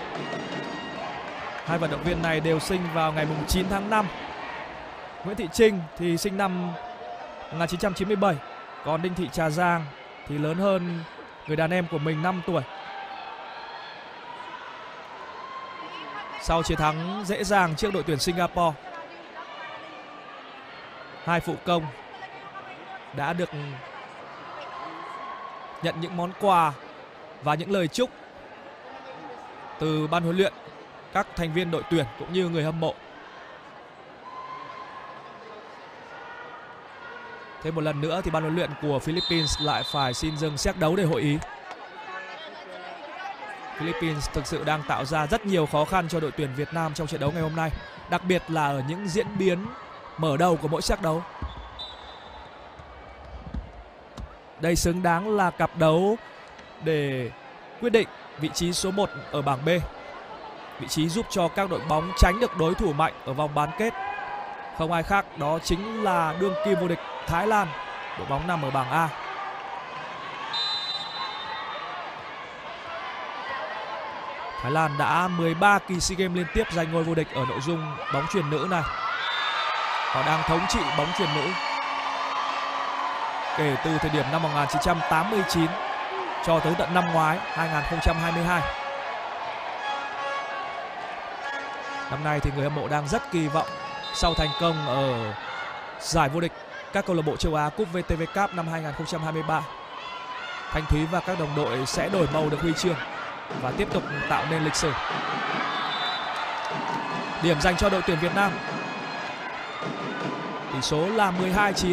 Hai vận động viên này đều sinh vào ngày 9 tháng 5. Nguyễn Thị Trinh thì sinh năm 1997, còn Đinh Thị Trà Giang thì lớn hơn người đàn em của mình 5 tuổi. Sau chiến thắng dễ dàng trước đội tuyển Singapore, hai phụ công đã được nhận những món quà và những lời chúc từ ban huấn luyện, các thành viên đội tuyển cũng như người hâm mộ. Thêm một lần nữa thì ban huấn luyện của Philippines lại phải xin dừng xét đấu để hội ý. Philippines thực sự đang tạo ra rất nhiều khó khăn cho đội tuyển Việt Nam trong trận đấu ngày hôm nay, đặc biệt là ở những diễn biến mở đầu của mỗi set đấu. Đây xứng đáng là cặp đấu để quyết định vị trí số 1 ở bảng B. Vị trí giúp cho các đội bóng tránh được đối thủ mạnh ở vòng bán kết. Không ai khác, đó chính là đương kim vô địch Thái Lan, đội bóng nằm ở bảng A. Thái Lan đã 13 kỳ SEA Games liên tiếp giành ngôi vô địch ở nội dung bóng chuyền nữ này. Họ đang thống trị bóng chuyền nữ kể từ thời điểm năm 1989 cho tới tận năm ngoái 2022. Năm nay thì người hâm mộ đang rất kỳ vọng sau thành công ở giải vô địch các câu lạc bộ châu Á Cúp VTV Cup năm 2023. Thanh Thúy và các đồng đội sẽ đổi màu được huy chương và tiếp tục tạo nên lịch sử. Điểm dành cho đội tuyển Việt Nam. Tỷ số là 12-9.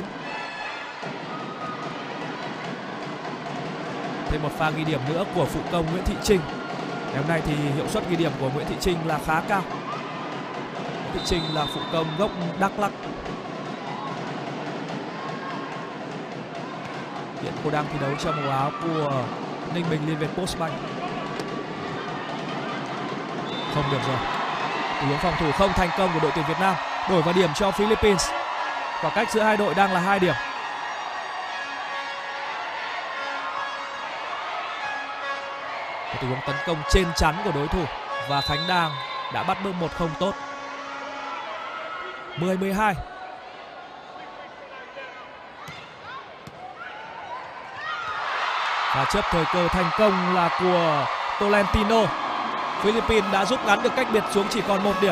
Thêm một pha ghi điểm nữa của phụ công Nguyễn Thị Trinh. Ngày hôm nay thì hiệu suất ghi điểm của Nguyễn Thị Trinh là khá cao. Nguyễn Thị Trinh là phụ công gốc Đắk Lắk. Hiện cô đang thi đấu trong màu áo của Ninh Bình Liên Việt Postbank. Không được rồi. Tình huống phòng thủ không thành công của đội tuyển Việt Nam. Đổi vào điểm cho Philippines. Khoảng cách giữa hai đội đang là 2 điểm. Tình huống tấn công trên chắn của đối thủ và Khánh Đang đã bắt bước 1-0 tốt. 10-12. Và chớp thời cơ thành công là của Tolentino. Philippines đã rút ngắn được cách biệt xuống chỉ còn 1 điểm.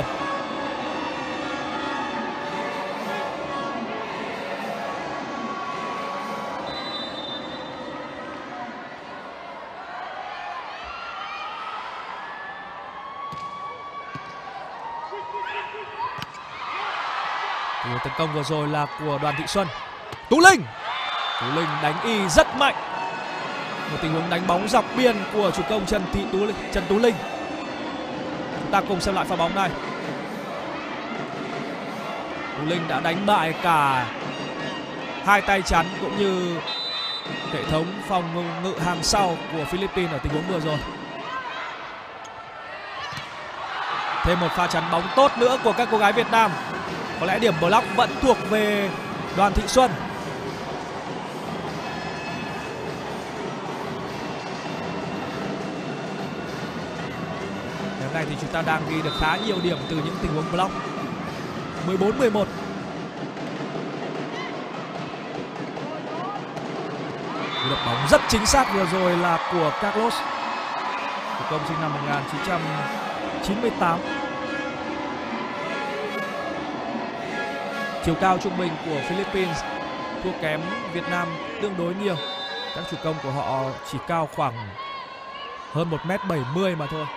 Tấn công vừa rồi là của Đoàn Thị Xuân. Tú Linh đánh y rất mạnh. Một tình huống đánh bóng dọc biên của chủ công Trần Tú Linh. Chúng ta cùng xem lại pha bóng này. Tú Linh đã đánh bại cả hai tay chắn cũng như hệ thống phòng ngự hàng sau của Philippines ở tình huống vừa rồi. Thêm một pha chắn bóng tốt nữa của các cô gái Việt Nam. Có lẽ điểm block vẫn thuộc về Đoàn Thị Xuân. Hôm nay thì chúng ta đang ghi được khá nhiều điểm từ những tình huống block. 14-11. Đập bóng rất chính xác vừa rồi là của Carlos, thủ công sinh năm 1998. Chiều cao trung bình của Philippines thua kém Việt Nam tương đối nhiều. Các chủ công của họ chỉ cao khoảng hơn 1m70 mà thôi.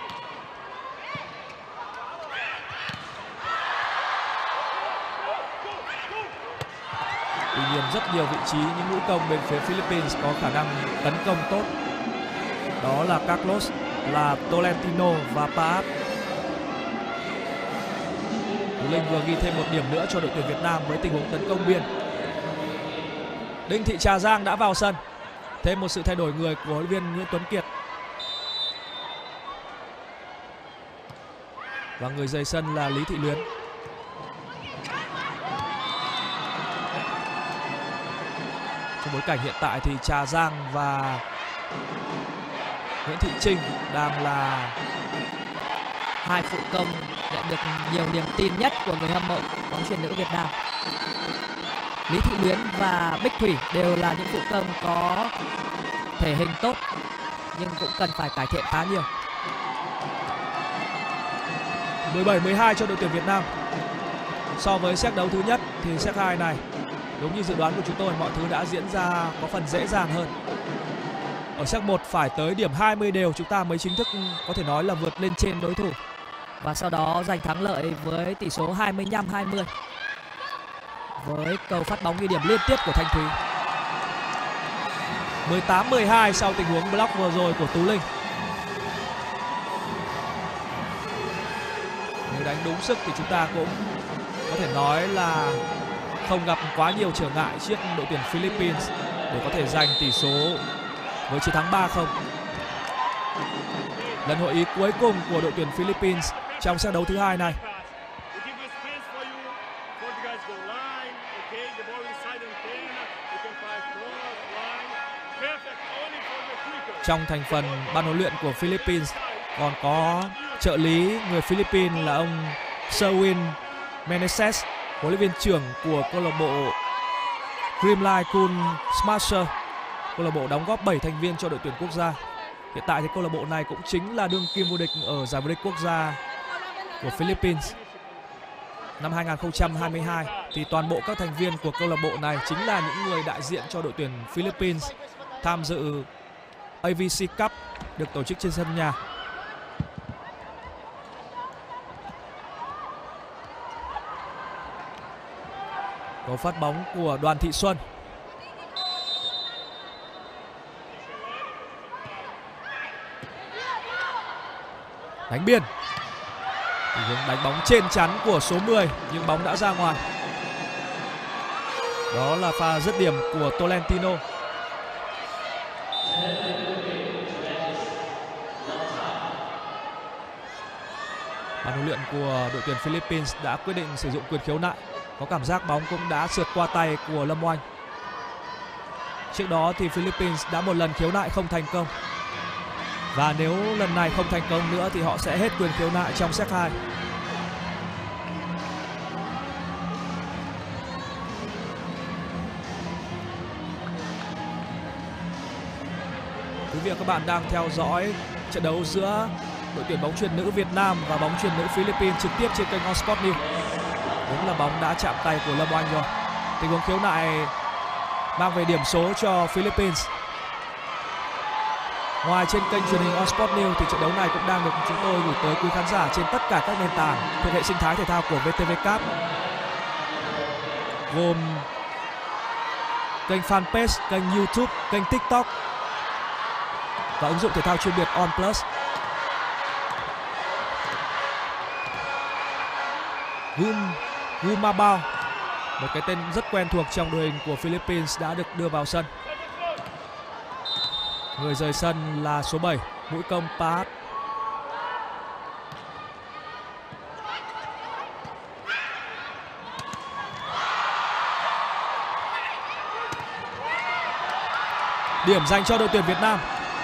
Tuy nhiên rất nhiều vị trí những mũi công bên phía Philippines có khả năng tấn công tốt. Đó là Carlos, là Tolentino và Paat. Linh vừa ghi thêm một điểm nữa cho đội tuyển Việt Nam với tình huống tấn công biên. Đinh Thị Trà Giang đã vào sân. Thêm một sự thay đổi người của huấn luyện viên Nguyễn Tuấn Kiệt. Và người rời sân là Lý Thị Luyến. Trong bối cảnh hiện tại thì Trà Giang và Nguyễn Thị Trinh đang là hai phụ công nhận được nhiều niềm tin nhất của người hâm mộ bóng chuyền nữ Việt Nam. Lý Thị Luyến và Bích Thủy đều là những phụ công có thể hình tốt nhưng cũng cần phải cải thiện khá nhiều. 17-12 cho đội tuyển Việt Nam. So với set đấu thứ nhất thì set 2 này đúng như dự đoán của chúng tôi, mọi thứ đã diễn ra có phần dễ dàng hơn. Ở set 1 phải tới điểm 20 đều chúng ta mới chính thức có thể nói là vượt lên trên đối thủ. Và sau đó giành thắng lợi với tỷ số 25-20 với cầu phát bóng ghi điểm liên tiếp của Thanh Thúy. 18-12 sau tình huống block vừa rồi của Tú Linh. Nếu đánh đúng sức thì chúng ta cũng có thể nói là không gặp quá nhiều trở ngại trước đội tuyển Philippines để có thể giành tỷ số với chiến thắng 3-0. Lần hội ý cuối cùng của đội tuyển Philippines trong set đấu thứ hai này. Trong thành phần ban huấn luyện của Philippines còn có trợ lý người Philippines là ông Sherwin Meneses, huấn luyện viên trưởng của câu lạc bộ Creamline Cool Smasher, câu lạc bộ đóng góp 7 thành viên cho đội tuyển quốc gia. Hiện tại thì câu lạc bộ này cũng chính là đương kim vô địch ở giải vô địch quốc gia của Philippines. Năm 2022 thì toàn bộ các thành viên của câu lạc bộ này chính là những người đại diện cho đội tuyển Philippines tham dự AVC Cup được tổ chức trên sân nhà. Có phát bóng của Đoàn Thị Xuân. Đánh biên. Hướng đánh bóng trên chắn của số 10 nhưng bóng đã ra ngoài. Đó là pha dứt điểm của Tolentino. Ban huấn luyện của đội tuyển Philippines đã quyết định sử dụng quyền khiếu nại. Có cảm giác bóng cũng đã sượt qua tay của Lâm Oanh. Trước đó thì Philippines đã một lần khiếu nại không thành công. Và nếu lần này không thành công nữa thì họ sẽ hết quyền khiếu nại trong set 2. Quý vị và các bạn đang theo dõi trận đấu giữa đội tuyển bóng chuyền nữ Việt Nam và bóng chuyền nữ Philippines trực tiếp trên kênh On Sport News. Đúng là bóng đã chạm tay của Lâm Oanh rồi. Tình huống khiếu nại mang về điểm số cho Philippines. Ngoài trên kênh truyền hình On Sport News thì trận đấu này cũng đang được chúng tôi gửi tới quý khán giả trên tất cả các nền tảng thuộc hệ sinh thái thể thao của VTV Cup, gồm kênh fanpage, kênh YouTube, kênh TikTok và ứng dụng thể thao chuyên biệt On Plus. Gumabao, một cái tên rất quen thuộc trong đội hình của Philippines, đã được đưa vào sân. Người rời sân là số 7, mũi công Paat. Điểm dành cho đội tuyển Việt Nam.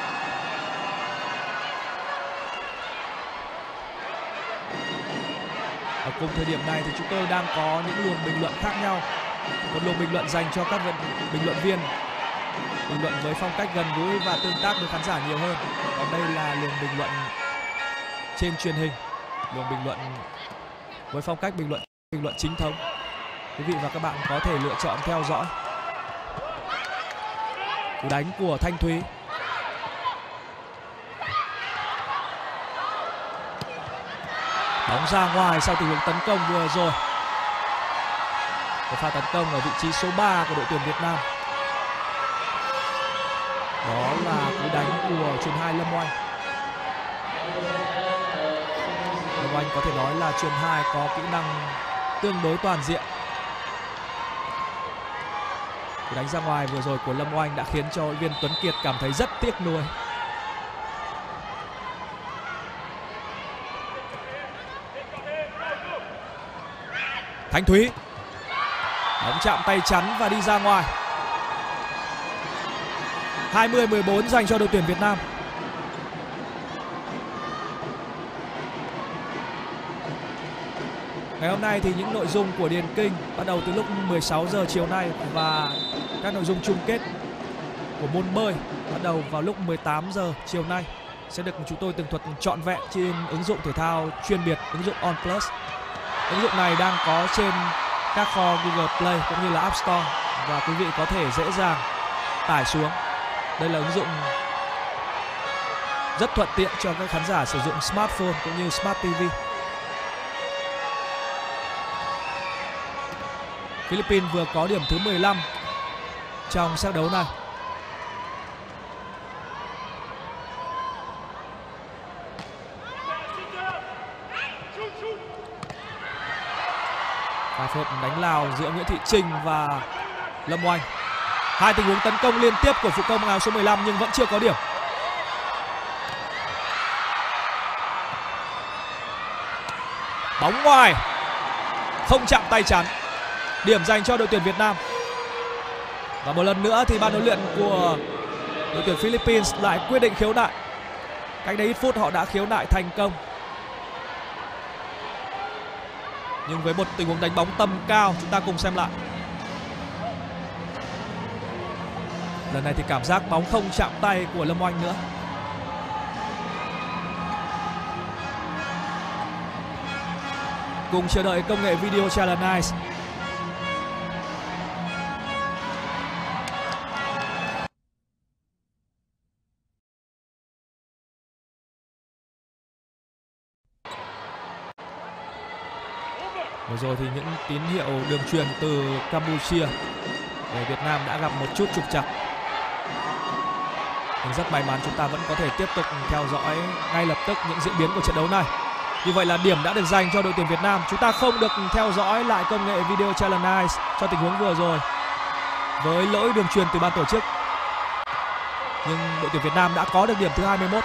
Ở cùng thời điểm này thì chúng tôi đang có những luồng bình luận khác nhau. Một luồng bình luận dành cho các bình luận viên, bình luận với phong cách gần gũi và tương tác với khán giả nhiều hơn. Còn đây là luồng bình luận trên truyền hình, luồng bình luận với phong cách bình luận chính thống. Quý vị và các bạn có thể lựa chọn theo dõi. Cú đánh của Thanh Thúy. Bóng ra ngoài sau tình huống tấn công vừa rồi. Một pha tấn công ở vị trí số 3 của đội tuyển Việt Nam. Đó là cú đánh của chuyền 2 Lâm Oanh. Lâm Oanh có thể nói là chuyền 2 có kỹ năng tương đối toàn diện. Cú đánh ra ngoài vừa rồi của Lâm Oanh đã khiến cho huấn luyện viên Tuấn Kiệt cảm thấy rất tiếc nuối. Thanh Thúy. Bóng chạm tay chắn và đi ra ngoài. 20-14 dành cho đội tuyển Việt Nam. Ngày hôm nay thì những nội dung của Điền Kinh bắt đầu từ lúc 16 giờ chiều nay và các nội dung chung kết của môn bơi bắt đầu vào lúc 18 giờ chiều nay sẽ được chúng tôi tường thuật trọn vẹn trên ứng dụng thể thao chuyên biệt, ứng dụng On Plus. Ứng dụng này đang có trên các kho Google Play cũng như là App Store và quý vị có thể dễ dàng tải xuống. Đây là ứng dụng rất thuận tiện cho các khán giả sử dụng smartphone cũng như Smart TV. Philippines vừa có điểm thứ 15 trong set đấu này. Pha phối hợp đánh lao giữa Nguyễn Thị Trinh và Lâm Oanh. Hai tình huống tấn công liên tiếp của phụ công áo số 15 nhưng vẫn chưa có điểm. Bóng ngoài, không chạm tay chắn. Điểm dành cho đội tuyển Việt Nam. Và một lần nữa thì ban huấn luyện của đội tuyển Philippines lại quyết định khiếu nại. Cách đây ít phút họ đã khiếu nại thành công. Nhưng với một tình huống đánh bóng tầm cao, chúng ta cùng xem lại. Lần này thì cảm giác bóng không chạm tay của Lâm Oanh nữa. Cùng chờ đợi công nghệ video challenge. Vừa rồi thì những tín hiệu đường truyền từ Campuchia về Việt Nam đã gặp một chút trục trặc. Nhưng rất may mắn chúng ta vẫn có thể tiếp tục theo dõi ngay lập tức những diễn biến của trận đấu này. Như vậy là điểm đã được dành cho đội tuyển Việt Nam. Chúng ta không được theo dõi lại công nghệ video challenge cho tình huống vừa rồi với lỗi đường truyền từ ban tổ chức. Nhưng đội tuyển Việt Nam đã có được điểm thứ 21.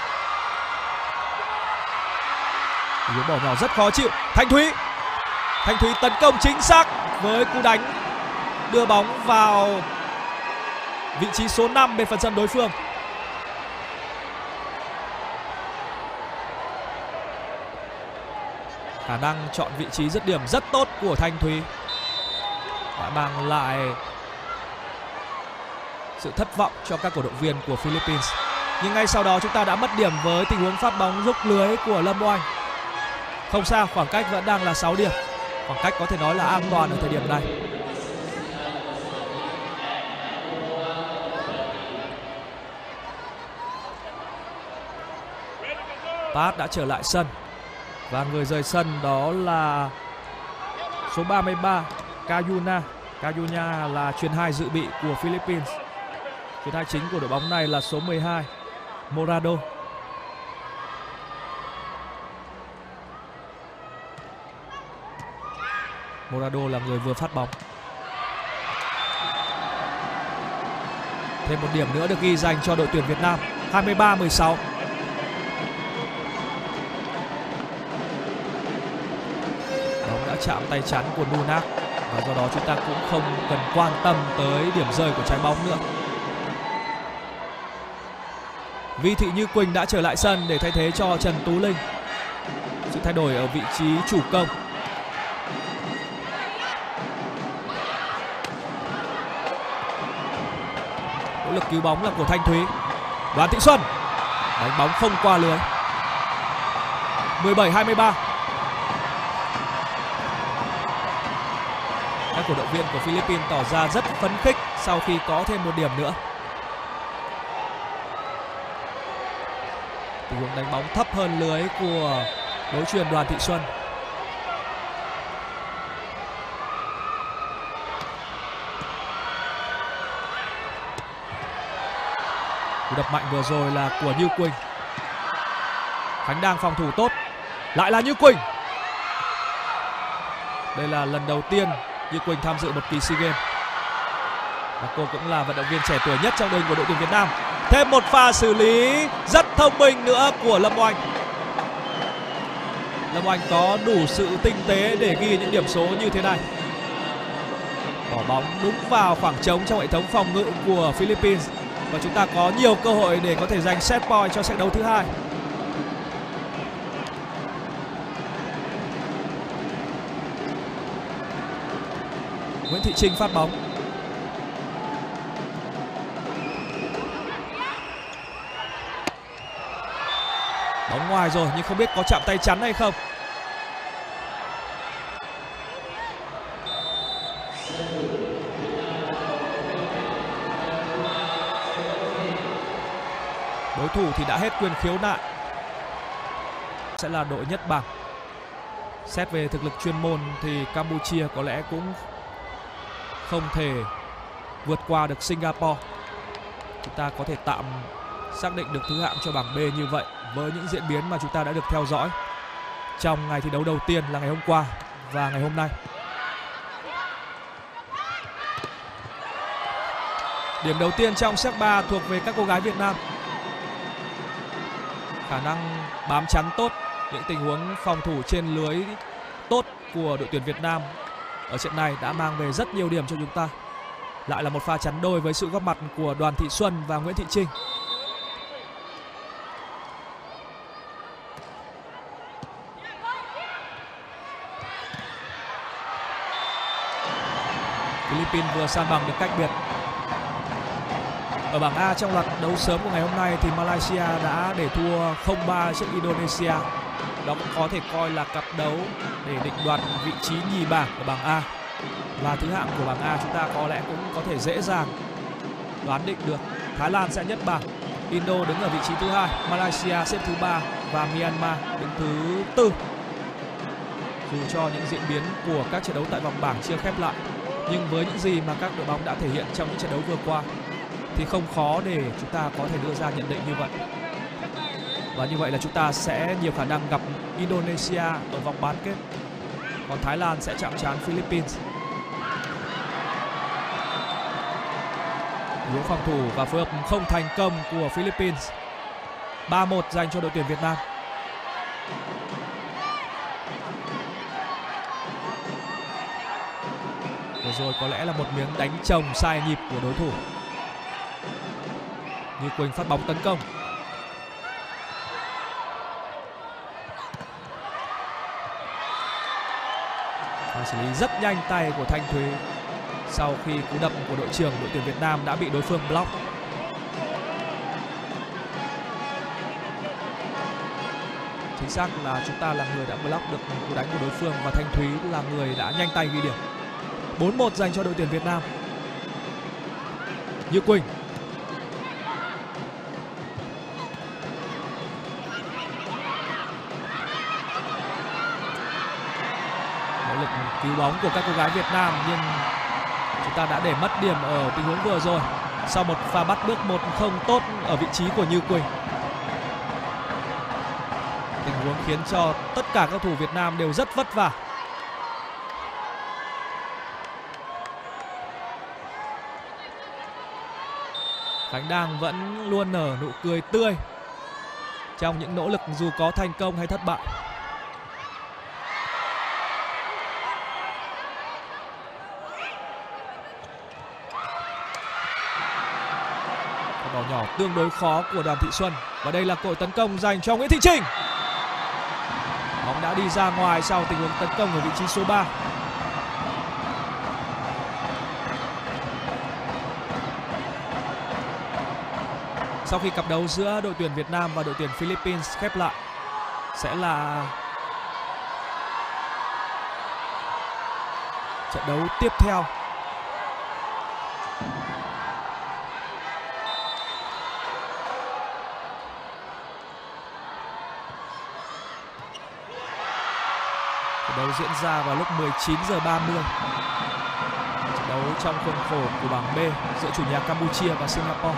Tình huống bỏ nhỏ rất khó chịu. Thanh Thúy tấn công chính xác với cú đánh đưa bóng vào vị trí số 5 bên phần sân đối phương. Khả năng chọn vị trí dứt điểm rất tốt của Thanh Thúy đã mang lại sự thất vọng cho các cổ động viên của Philippines. Nhưng ngay sau đó chúng ta đã mất điểm với tình huống phát bóng rúc lưới của Lâm Oanh. Không sao, khoảng cách vẫn đang là 6 điểm. Khoảng cách có thể nói là an toàn ở thời điểm này. Pat đã trở lại sân. Và người rời sân đó là số 33 Cayuna. Cayuna là chuyền 2 dự bị của Philippines. Chuyền 2 chính của đội bóng này là số 12 Morado. Morado là người vừa phát bóng. Thêm một điểm nữa được ghi dành cho đội tuyển Việt Nam. 23-16. Bóng đã chạm tay chắn của Nunak. Và do đó chúng ta cũng không cần quan tâm tới điểm rơi của trái bóng nữa. Vi Thị Như Quỳnh đã trở lại sân để thay thế cho Trần Tú Linh. Sự thay đổi ở vị trí chủ công. Nỗ lực cứu bóng là của Thanh Thúy. Đoàn Thị Xuân đánh bóng không qua lưới. 17-23. Các cổ động viên của Philippines tỏ ra rất phấn khích sau khi có thêm một điểm nữa. Tình huống đánh bóng thấp hơn lưới của đối chuyền Đoàn Thị Xuân. Cú đập mạnh vừa rồi là của Như Quỳnh. Khánh đang phòng thủ tốt. Lại là Như Quỳnh. Đây là lần đầu tiên Như Quỳnh tham dự một kỳ SEA Games. Và cô cũng là vận động viên trẻ tuổi nhất trong đội của đội tuyển Việt Nam. Thêm một pha xử lý rất thông minh nữa của Lâm Oanh. Lâm Oanh có đủ sự tinh tế để ghi những điểm số như thế này. Bỏ bóng đúng vào khoảng trống trong hệ thống phòng ngự của Philippines. Và chúng ta có nhiều cơ hội để có thể giành set point cho trận đấu thứ hai. Nguyễn Thị Trinh phát bóng. Bóng ngoài rồi nhưng không biết có chạm tay chắn hay không. Đối thủ thì đã hết quyền khiếu nại. Sẽ là đội nhất bảng. Xét về thực lực chuyên môn thì Campuchia có lẽ cũng không thể vượt qua được Singapore. Chúng ta có thể tạm xác định được thứ hạng cho bảng B như vậy với những diễn biến mà chúng ta đã được theo dõi trong ngày thi đấu đầu tiên là ngày hôm qua và ngày hôm nay. Điểm đầu tiên trong set 3 thuộc về các cô gái Việt Nam. Khả năng bám chắn tốt, những tình huống phòng thủ trên lưới tốt của đội tuyển Việt Nam ở trận này đã mang về rất nhiều điểm cho chúng ta. Lại là một pha chắn đôi với sự góp mặt của Đoàn Thị Xuân và Nguyễn Thị Trinh. Philippines vừa san bằng được cách biệt. Ở bảng A trong loạt đấu sớm của ngày hôm nay thì Malaysia đã để thua 0-3 trước Indonesia. Đó cũng có thể coi là cặp đấu để định đoạt vị trí nhì bảng ở bảng A. Và thứ hạng của bảng A chúng ta có lẽ cũng có thể dễ dàng đoán định được. Thái Lan sẽ nhất bảng, Indo đứng ở vị trí thứ hai, Malaysia xếp thứ 3 và Myanmar đứng thứ 4. Dù cho những diễn biến của các trận đấu tại vòng bảng chưa khép lại, nhưng với những gì mà các đội bóng đã thể hiện trong những trận đấu vừa qua thì không khó để chúng ta có thể đưa ra nhận định như vậy. Và như vậy là chúng ta sẽ nhiều khả năng gặp Indonesia ở vòng bán kết. Còn Thái Lan sẽ chạm trán Philippines. Hướng phòng thủ và phối hợp không thành công của Philippines. 3-1 dành cho đội tuyển Việt Nam. Vừa rồi có lẽ là một miếng đánh chồng sai nhịp của đối thủ. Như Quỳnh phát bóng tấn công. Và xử lý rất nhanh tay của Thanh Thúy sau khi cú đập của đội trưởng đội tuyển Việt Nam đã bị đối phương block. Chính xác là chúng ta là người đã block được cú đánh của đối phương và Thanh Thúy là người đã nhanh tay ghi điểm. 4-1 dành cho đội tuyển Việt Nam. Như Quỳnh. Nỗ lực cứu bóng của các cô gái Việt Nam nhưng chúng ta đã để mất điểm ở tình huống vừa rồi sau một pha bắt bước 1-0 tốt ở vị trí của Như Quỳnh. Tình huống khiến cho tất cả các cầu thủ Việt Nam đều rất vất vả. Khánh Đang vẫn luôn nở nụ cười tươi trong những nỗ lực dù có thành công hay thất bại. Quả bóng nhỏ tương đối khó của Đoàn Thị Xuân. Và đây là cơ hội tấn công dành cho Nguyễn Thị Trinh. Bóng đã đi ra ngoài sau tình huống tấn công ở vị trí số 3. Sau khi cặp đấu giữa đội tuyển Việt Nam và đội tuyển Philippines khép lại sẽ là trận đấu tiếp theo. Trận đấu diễn ra vào lúc 19h30. Trận đấu trong khuôn khổ của bảng B giữa chủ nhà Campuchia và Singapore.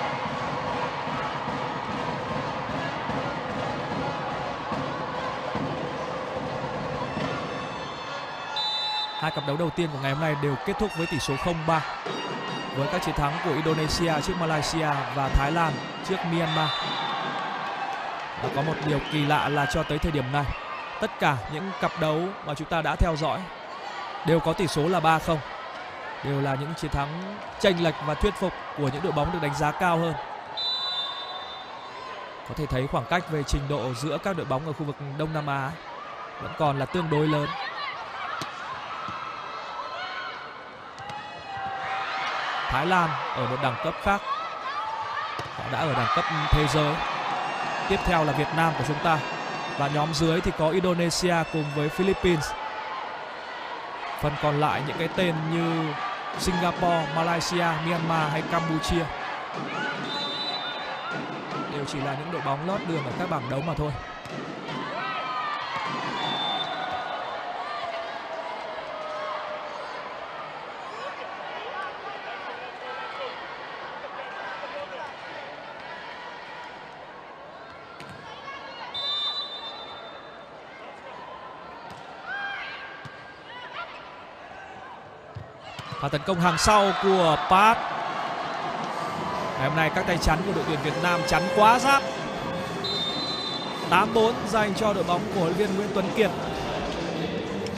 Hai cặp đấu đầu tiên của ngày hôm nay đều kết thúc với tỷ số 0-3 với các chiến thắng của Indonesia trước Malaysia và Thái Lan trước Myanmar. Và có một điều kỳ lạ là cho tới thời điểm này, tất cả những cặp đấu mà chúng ta đã theo dõi đều có tỷ số là 3-0. Đều là những chiến thắng chênh lệch và thuyết phục của những đội bóng được đánh giá cao hơn. Có thể thấy khoảng cách về trình độ giữa các đội bóng ở khu vực Đông Nam Á vẫn còn là tương đối lớn. Thái Lan ở một đẳng cấp khác, họ đã ở đẳng cấp thế giới. Tiếp theo là Việt Nam của chúng ta. Và nhóm dưới thì có Indonesia cùng với Philippines. Phần còn lại những cái tên như Singapore, Malaysia, Myanmar hay Campuchia đều chỉ là những đội bóng lót đường ở các bảng đấu mà thôi. Và tấn công hàng sau của Park. Ngày hôm nay các tay chắn của đội tuyển Việt Nam chắn quá giáp. 8-4 dành cho đội bóng của huấn luyện viên Nguyễn Tuấn Kiệt.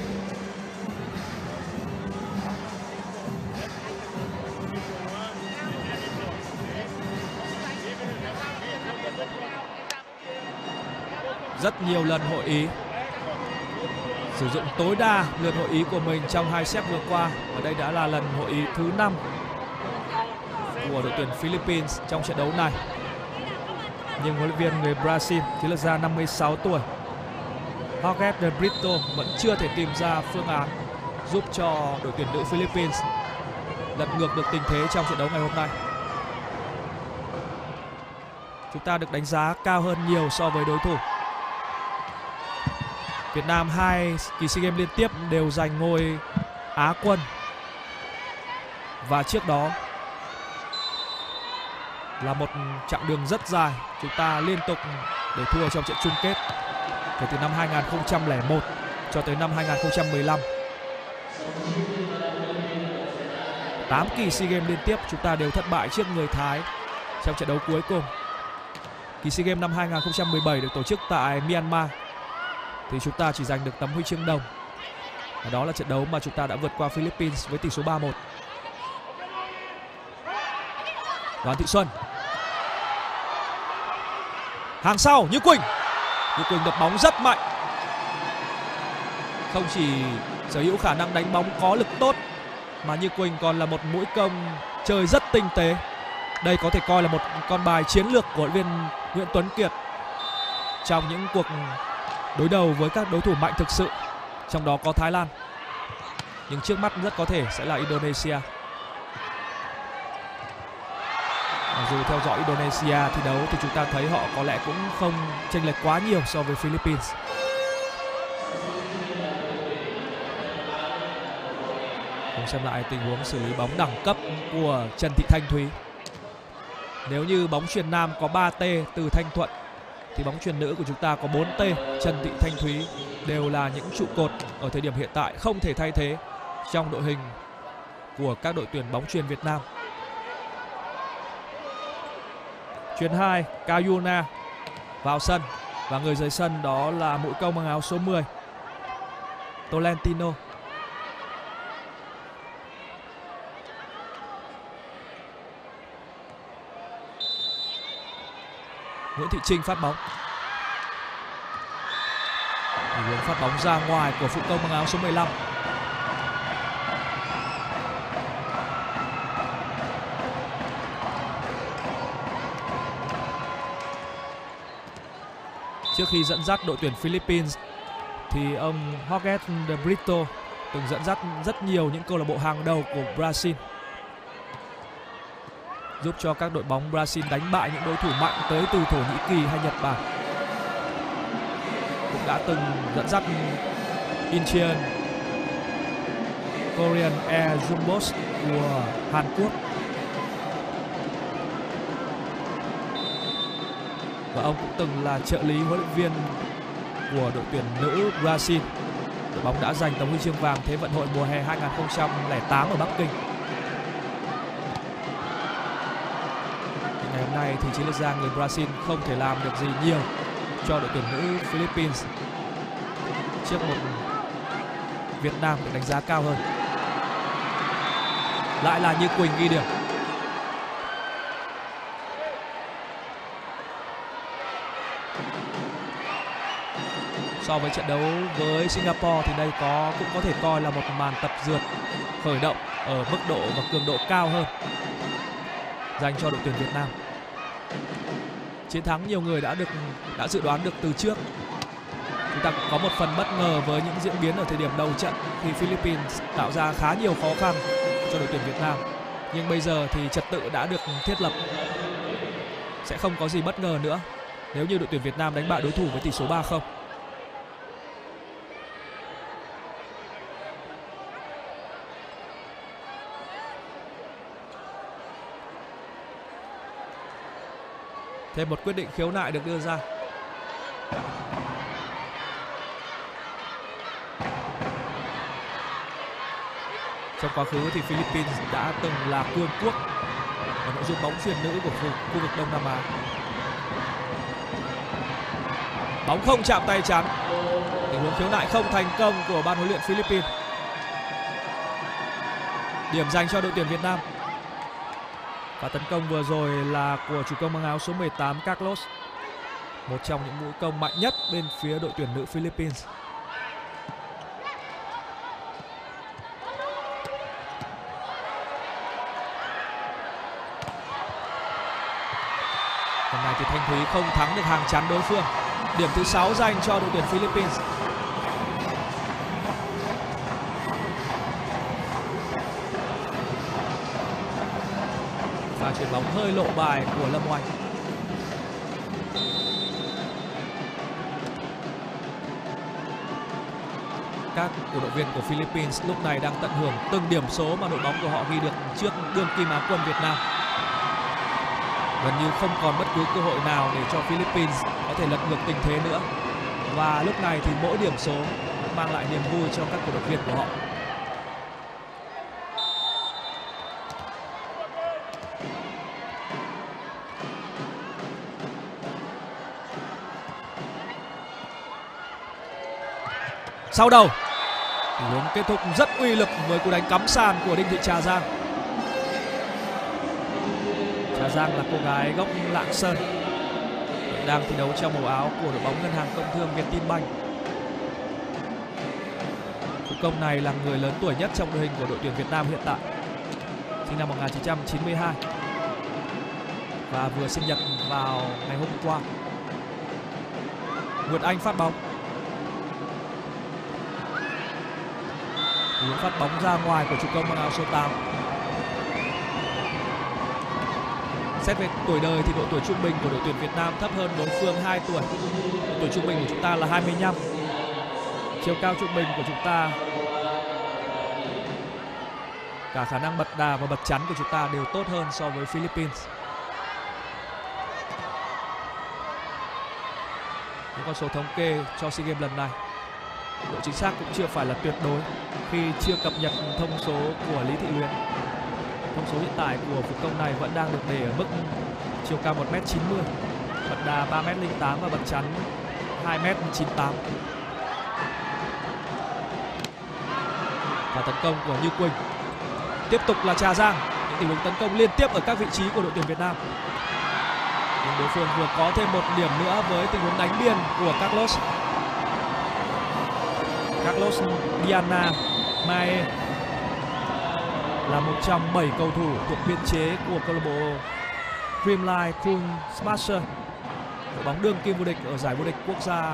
rất nhiều lần hội ý, sử dụng tối đa lượt hội ý của mình trong 2 set vừa qua, và đây đã là lần hội ý thứ 5 của đội tuyển Philippines trong trận đấu này. Nhưng huấn luyện viên người Brazil, chiến lược gia 56 tuổi Jorge de Brito vẫn chưa thể tìm ra phương án giúp cho đội tuyển nữ Philippines lật ngược được tình thế trong trận đấu ngày hôm nay. Chúng ta được đánh giá cao hơn nhiều so với đối thủ. Việt Nam 2 kỳ SEA Games liên tiếp đều giành ngôi Á quân, và trước đó là một chặng đường rất dài, chúng ta liên tục để thua trong trận chung kết kể từ năm 2001 cho tới năm 2015. 8 kỳ SEA Games liên tiếp chúng ta đều thất bại trước người Thái trong trận đấu cuối cùng. Kỳ SEA Games năm 2017 được tổ chức tại Myanmar thì chúng ta chỉ giành được tấm huy chương đồng, và đó là trận đấu mà chúng ta đã vượt qua Philippines với tỷ số 3-1. Đoàn Thị Xuân, hàng sau Như Quỳnh đập bóng rất mạnh, không chỉ sở hữu khả năng đánh bóng có lực tốt mà Như Quỳnh còn là một mũi công chơi rất tinh tế. Đây có thể coi là một con bài chiến lược của huấn luyện viên Nguyễn Tuấn Kiệt trong những cuộc đối đầu với các đối thủ mạnh thực sự, trong đó có Thái Lan, nhưng trước mắt rất có thể sẽ là Indonesia. Mặc dù theo dõi Indonesia thi đấu thì chúng ta thấy họ có lẽ cũng không chênh lệch quá nhiều so với Philippines. Cùng xem lại tình huống xử lý bóng đẳng cấp của Trần Thị Thanh Thúy. Nếu như bóng chuyền nam có 3T từ Thanh Thuận thì bóng chuyền nữ của chúng ta có 4T. Trần Thị Thanh Thúy đều là những trụ cột ở thời điểm hiện tại không thể thay thế trong đội hình của các đội tuyển bóng chuyền Việt Nam. Chuyền 2, Kayuna vào sân, và người rời sân đó là mũi công mang áo số 10 Tolentino. Nguyễn Thị Trinh phát bóng. Tình huống phát bóng ra ngoài của phụ công mang áo số 15. Trước khi dẫn dắt đội tuyển Philippines thì ông Jorge de Brito từng dẫn dắt rất nhiều những câu lạc bộ hàng đầu của Brazil, giúp cho các đội bóng Brazil đánh bại những đối thủ mạnh tới từ Thổ Nhĩ Kỳ hay Nhật Bản. Cũng đã từng dẫn dắt Incheon, Korean Air Jumbos của Hàn Quốc. Và ông cũng từng là trợ lý huấn luyện viên của đội tuyển nữ Brazil. Đội bóng đã giành tấm huy chương vàng Thế vận hội mùa hè 2008 ở Bắc Kinh. Ngày hôm nay thì chiến lược gia người Brazil không thể làm được gì nhiều cho đội tuyển nữ Philippines trước một Việt Nam được đánh giá cao hơn. Lại là Như Quỳnh ghi điểm. So với trận đấu với Singapore thì đây cũng có thể coi là một màn tập dượt khởi động ở mức độ và cường độ cao hơn dành cho đội tuyển Việt Nam. Chiến thắng nhiều người đã dự đoán được từ trước. Chúng ta cũng có một phần bất ngờ với những diễn biến ở thời điểm đầu trận khi Philippines tạo ra khá nhiều khó khăn cho đội tuyển Việt Nam. Nhưng bây giờ thì trật tự đã được thiết lập, sẽ không có gì bất ngờ nữa nếu như đội tuyển Việt Nam đánh bại đối thủ với tỷ số 3-0. Thêm một quyết định khiếu nại được đưa ra. Trong quá khứ thì Philippines đã từng là cường quốc ở nội dung bóng chuyền nữ của khu vực Đông Nam Á. Bóng không chạm tay chắn. Tình huống khiếu nại không thành công của ban huấn luyện Philippines. Điểm dành cho đội tuyển Việt Nam. Và tấn công vừa rồi là của chủ công mang áo số 18 Carlos. Một trong những mũi công mạnh nhất bên phía đội tuyển nữ Philippines. Lần này thì Thanh Thúy không thắng được hàng chắn đối phương. Điểm thứ 6 dành cho đội tuyển Philippines. Và chuyền bóng hơi lộ bài của Lâm Oanh. Các cổ động viên của Philippines lúc này đang tận hưởng từng điểm số mà đội bóng của họ ghi được trước đương kim Á quân Việt Nam. Gần như không còn bất cứ cơ hội nào để cho Philippines có thể lật ngược tình thế nữa. Và lúc này thì mỗi điểm số mang lại niềm vui cho các cổ động viên của họ. Sau đầu, tình huống kết thúc rất uy lực với cú đánh cắm sàn của Đinh Thị Trà Giang. Trà Giang là cô gái gốc Lạng Sơn, đang thi đấu trong màu áo của đội bóng Ngân hàng Công thương Vietinbank. Thủ công này là người lớn tuổi nhất trong đội hình của đội tuyển Việt Nam hiện tại, sinh năm 1992 và vừa sinh nhật vào ngày hôm qua. Nguyệt Anh phát bóng. Hướng phát bóng ra ngoài của chủ công mang áo số 8. Xét về tuổi đời thì độ tuổi trung bình của đội tuyển Việt Nam thấp hơn đối phương 2 tuổi. Độ tuổi trung bình của chúng ta là 25. Chiều cao trung bình của chúng ta, cả khả năng bật đà và bật chắn của chúng ta đều tốt hơn so với Philippines. Những con số thống kê cho SEA Games lần này, độ chính xác cũng chưa phải là tuyệt đối khi chưa cập nhật thông số của Lý Thị Luyến. Thông số hiện tại của phụ công này vẫn đang được để ở mức chiều cao 1m90, bật đà 3m08 và bật chắn 2m98. Và tấn công của Như Quỳnh. Tiếp tục là Trà Giang. Những tình huống tấn công liên tiếp ở các vị trí của đội tuyển Việt Nam. Nhưng đối phương vừa có thêm một điểm nữa với tình huống đánh biên của Carlos Diana Mae, là một trong 7 cầu thủ thuộc biên chế của câu lạc bộ Creamline Cool Smasher, đội bóng đương kim vô địch ở giải vô địch quốc gia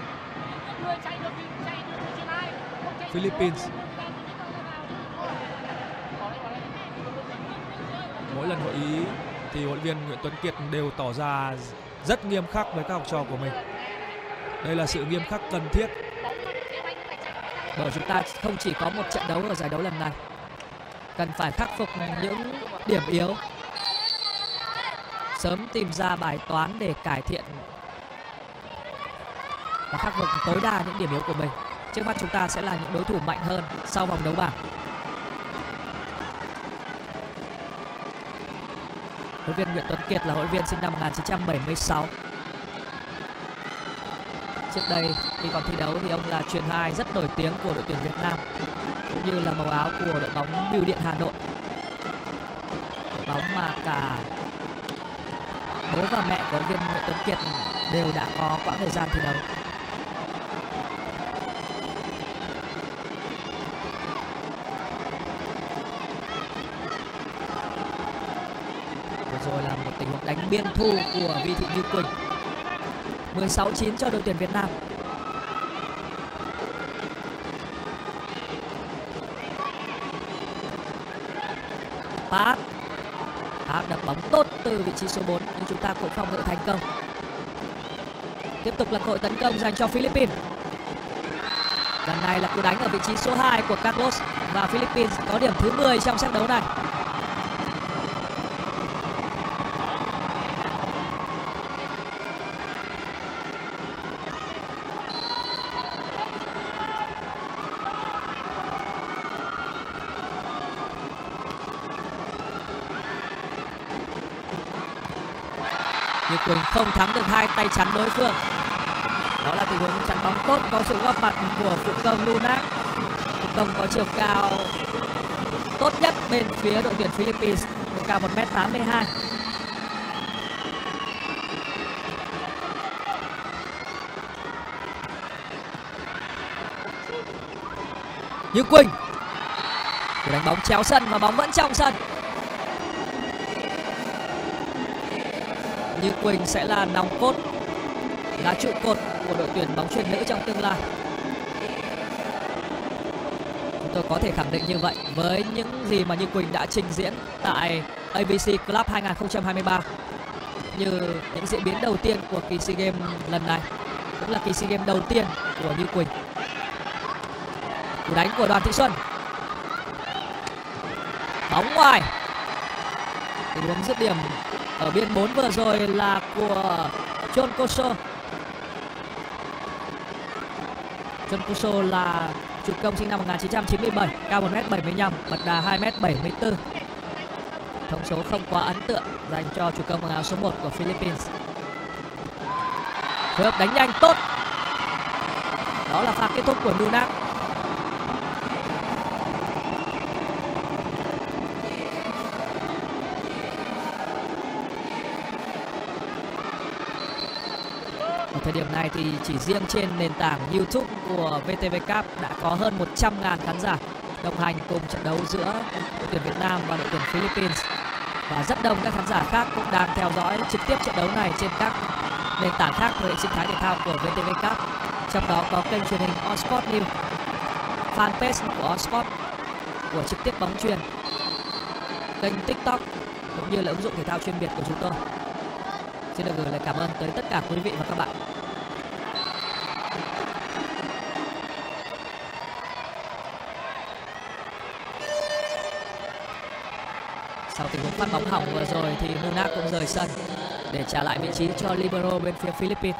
Philippines. Mỗi lần hội ý thì huấn luyện viên Nguyễn Tuấn Kiệt đều tỏ ra rất nghiêm khắc với các học trò của mình. Đây là sự nghiêm khắc cần thiết, bởi chúng ta không chỉ có một trận đấu ở giải đấu lần này, cần phải khắc phục những điểm yếu, sớm tìm ra bài toán để cải thiện và khắc phục tối đa những điểm yếu của mình. Trước mắt chúng ta sẽ là những đối thủ mạnh hơn sau vòng đấu bảng. Huấn luyện viên Nguyễn Tuấn Kiệt là huấn luyện viên sinh năm 1976. Trước đây khi còn thi đấu thì ông là truyền 2 rất nổi tiếng của đội tuyển Việt Nam, cũng như là màu áo của đội bóng Bưu Điện Hà Nội, đội bóng mà cả bố và mẹ của huấn luyện viên Nguyễn Tuấn Kiệt đều đã có quãng thời gian thi đấu. Rồi là một tình huống đánh biên thu của Vi Thị Như Quỳnh. 16-9 cho đội tuyển Việt Nam. Phát đập bóng tốt từ vị trí số 4, nhưng chúng ta cũng phòng ngự thành công. Tiếp tục là cơ hội tấn công dành cho Philippines. Lần này là cú đánh ở vị trí số 2 của Carlos, và Philippines có điểm thứ 10 trong set đấu này. Như Quỳnh không thắng được hai tay chắn đối phương. Đó là tình huống chắn bóng tốt, có sự góp mặt của phụ công Lunak. Phụ công có chiều cao tốt nhất bên phía đội tuyển Philippines, chiều cao 1m82. Như Quỳnh đánh bóng chéo sân và bóng vẫn trong sân. Như Quỳnh sẽ là nòng cốt, là trụ cột của đội tuyển bóng chuyền nữ trong tương lai. Chúng tôi có thể khẳng định như vậy với những gì mà Như Quỳnh đã trình diễn tại ABC Club 2023, như những diễn biến đầu tiên của kỳ SEA Games lần này, cũng là kỳ SEA Games đầu tiên của Như Quỳnh. Cú đánh của Đoàn Thị Xuân, bóng ngoài. Tình huống dứt điểm ở biên 4 vừa rồi là của John Koso. John Koso là chủ công sinh năm 1997, cao 1m75, bật đà 2m74. Thông số không quá ấn tượng dành cho chủ công bằng áo số 1 của Philippines. Phối hợp đánh nhanh tốt. Đó là pha kết thúc của Nunak. Ở thời điểm này thì chỉ riêng trên nền tảng YouTube của VTV Cup đã có hơn 100.000 khán giả đồng hành cùng trận đấu giữa đội tuyển Việt Nam và đội tuyển Philippines. Và rất đông các khán giả khác cũng đang theo dõi trực tiếp trận đấu này trên các nền tảng khác của hệ sinh thái thể thao của VTV Cup. Trong đó có kênh truyền hình Onsport News, fanpage của Onsport của trực tiếp bóng chuyền, kênh TikTok cũng như là ứng dụng thể thao chuyên biệt của chúng tôi. Xin được gửi lời cảm ơn tới tất cả quý vị và các bạn. Sau tình huống phát bóng hỏng vừa rồi thì Nunak cũng rời sân để trả lại vị trí cho libero bên phía Philippines.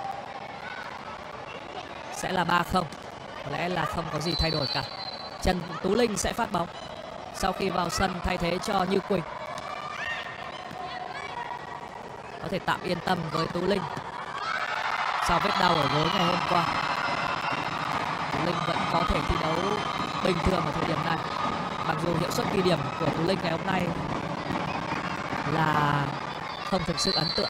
Sẽ là 3-0. Có lẽ là không có gì thay đổi cả. Trần Tú Linh sẽ phát bóng sau khi vào sân thay thế cho Như Quỳnh. Có thể tạm yên tâm với Tú Linh sau vết đau ở gối ngày hôm qua. Tú Linh vẫn có thể thi đấu bình thường ở thời điểm này, mặc dù hiệu suất ghi điểm của Tú Linh ngày hôm nay là không thực sự ấn tượng.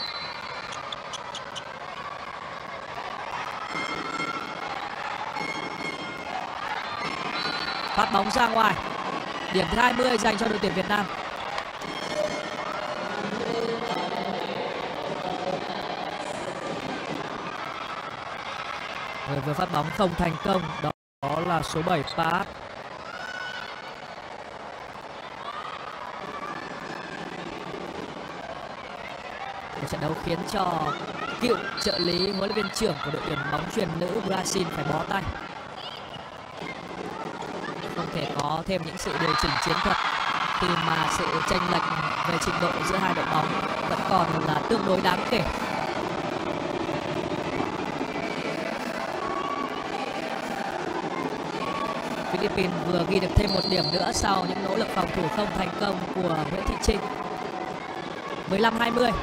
Phát bóng ra ngoài, điểm thứ 20 dành cho đội tuyển Việt Nam. Người vừa phát bóng không thành công đó là số 7 Paat. Một trận đấu khiến cho cựu trợ lý huấn luyện viên trưởng của đội tuyển bóng chuyền nữ Brazil phải bó tay. Không thể có thêm những sự điều chỉnh chiến thuật khi mà sự chênh lệch về trình độ giữa hai đội bóng vẫn còn là tương đối đáng kể. Philippines vừa ghi được thêm một điểm nữa sau những nỗ lực phòng thủ không thành công của Nguyễn Thị Trinh. 15-20.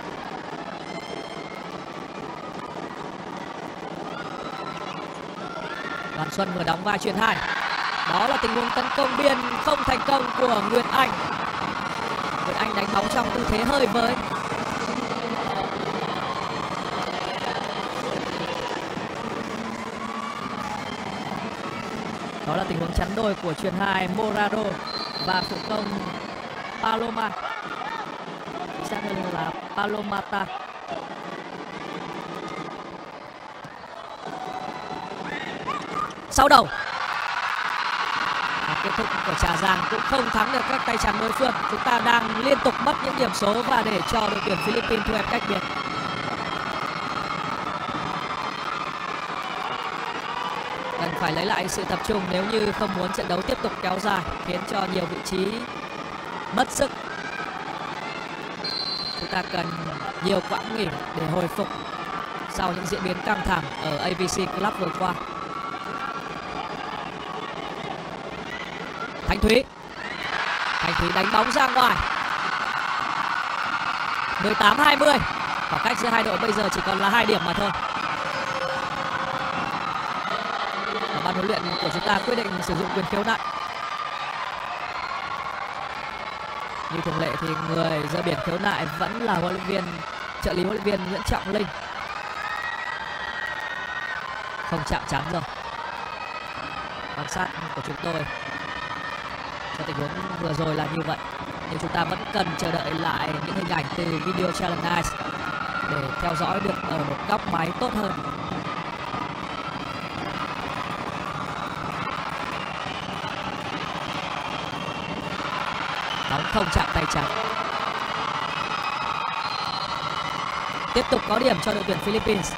Đoàn Xuân vừa đóng vai chuyền 2. Đó là tình huống tấn công biên không thành công của Nguyệt Anh. Nguyệt Anh đánh bóng trong tư thế hơi với. Đó là tình huống chắn đôi của chuyền 2 Morado và phụ công Paloma. Chắc là Palomata. Sau đầu. Kết thúc của Trà Giang cũng không thắng được các tay chắn đối phương. Chúng ta đang liên tục mất những điểm số và để cho đội tuyển Philippines thu hẹp cách biệt. Cần phải lấy lại sự tập trung nếu như không muốn trận đấu tiếp tục kéo dài, khiến cho nhiều vị trí mất sức. Chúng ta cần nhiều quãng nghỉ để hồi phục sau những diễn biến căng thẳng ở ABC Club vừa qua. Thanh Thúy đánh bóng ra ngoài. 18-20. Khoảng cách giữa hai đội bây giờ chỉ còn là 2 điểm mà thôi. Và ban huấn luyện của chúng ta quyết định sử dụng quyền khiếu nại. Như thường lệ thì người giơ biển khiếu nại vẫn là trợ lý huấn luyện viên Nguyễn Trọng Linh. Không chạm trán rồi. quan sát của chúng tôi cho tình huống vừa rồi là như vậy, nhưng chúng ta vẫn cần chờ đợi lại những hình ảnh từ video challenge eyes để theo dõi được ở một góc máy tốt hơn. Bóng không chạm tay trắng. Tiếp tục có điểm cho đội tuyển Philippines.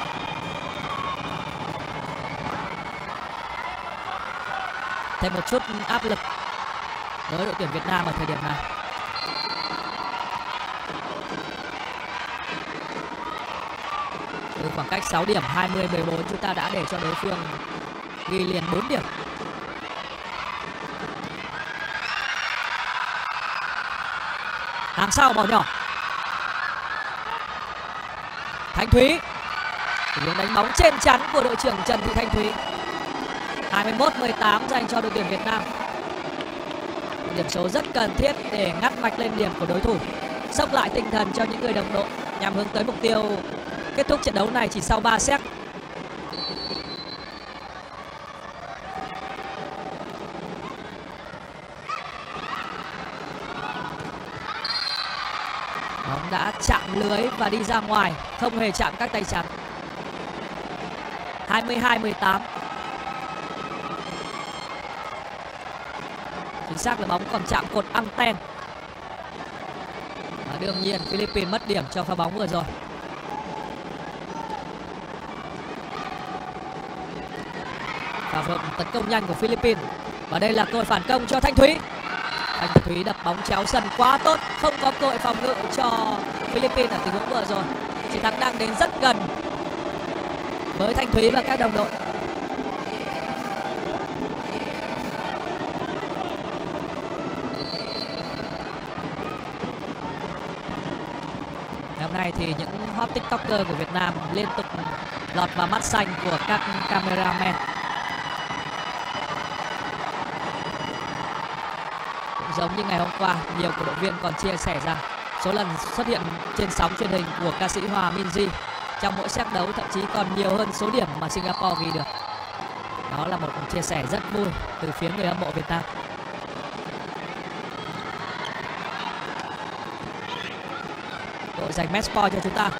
Thêm một chút áp lực với đội tuyển Việt Nam ở thời điểm này. Từ khoảng cách 6 điểm 20-14 chúng ta đã để cho đối phương ghi liền 4 điểm. Hàng sau bỏ nhỏ. Thanh Thúy. Hướng đánh bóng trên chắn của đội trưởng Trần Thị Thanh Thúy. 21-18 dành cho đội tuyển Việt Nam. Điểm số rất cần thiết để ngắt mạch lên điểm của đối thủ, sốc lại tinh thần cho những người đồng đội nhằm hướng tới mục tiêu kết thúc trận đấu này chỉ sau 3 set. Bóng đã chạm lưới và đi ra ngoài, không hề chạm các tay chắn. 22-18. Chính xác là bóng còn chạm cột anten. Và đương nhiên Philippines mất điểm cho pha bóng vừa rồi. Pha vợt tấn công nhanh của Philippines. Và đây là cơ hội phản công cho Thanh Thúy. Thanh Thúy đập bóng chéo sân quá tốt, không có cơ hội phòng ngự cho Philippines ở tình huống vừa rồi. Chiến thắng đang đến rất gần với Thanh Thúy và các đồng đội. Hôm nay thì những hot tiktoker của Việt Nam liên tục lọt vào mắt xanh của các cameraman. Cũng giống như ngày hôm qua, nhiều cổ động viên còn chia sẻ rằng số lần xuất hiện trên sóng truyền hình của ca sĩ Hòa Minzy trong mỗi set đấu thậm chí còn nhiều hơn số điểm mà Singapore ghi được. Đó là một chia sẻ rất vui từ phía người hâm mộ Việt Nam. Đội giành match point cho chúng ta.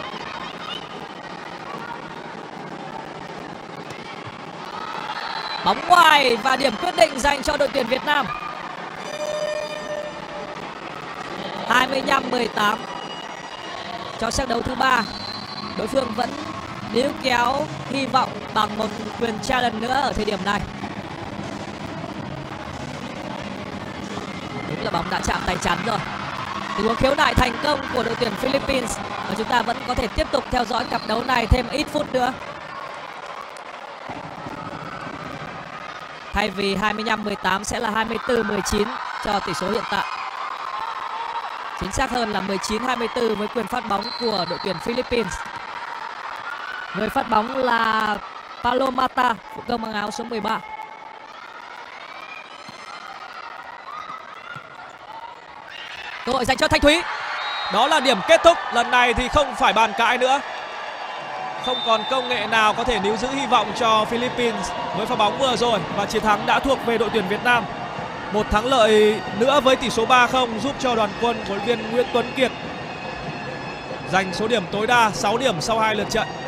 Bóng ngoài và điểm quyết định dành cho đội tuyển Việt Nam. 25-18. Cho set đấu thứ 3, đối phương vẫn níu kéo hy vọng bằng một quyền challenge nữa ở thời điểm này. Đúng là bóng đã chạm tay chắn rồi. Tình huống khiếu nại thành công của đội tuyển Philippines và chúng ta vẫn có thể tiếp tục theo dõi cặp đấu này thêm ít phút nữa. Thay vì 25-18 sẽ là 24-19 cho tỷ số hiện tại. Chính xác hơn là 19-24 với quyền phát bóng của đội tuyển Philippines. Người phát bóng là Palomata, phụ công mang áo số 13. Cơ hội dành cho Thanh Thúy. Đó là điểm kết thúc. Lần này thì không phải bàn cãi nữa. Không còn công nghệ nào có thể níu giữ hy vọng cho Philippines với pha bóng vừa rồi. Và chiến thắng đã thuộc về đội tuyển Việt Nam. Một thắng lợi nữa với tỷ số 3-0 giúp cho đoàn quân của huấn luyện viên Nguyễn Tuấn Kiệt giành số điểm tối đa 6 điểm sau 2 lượt trận.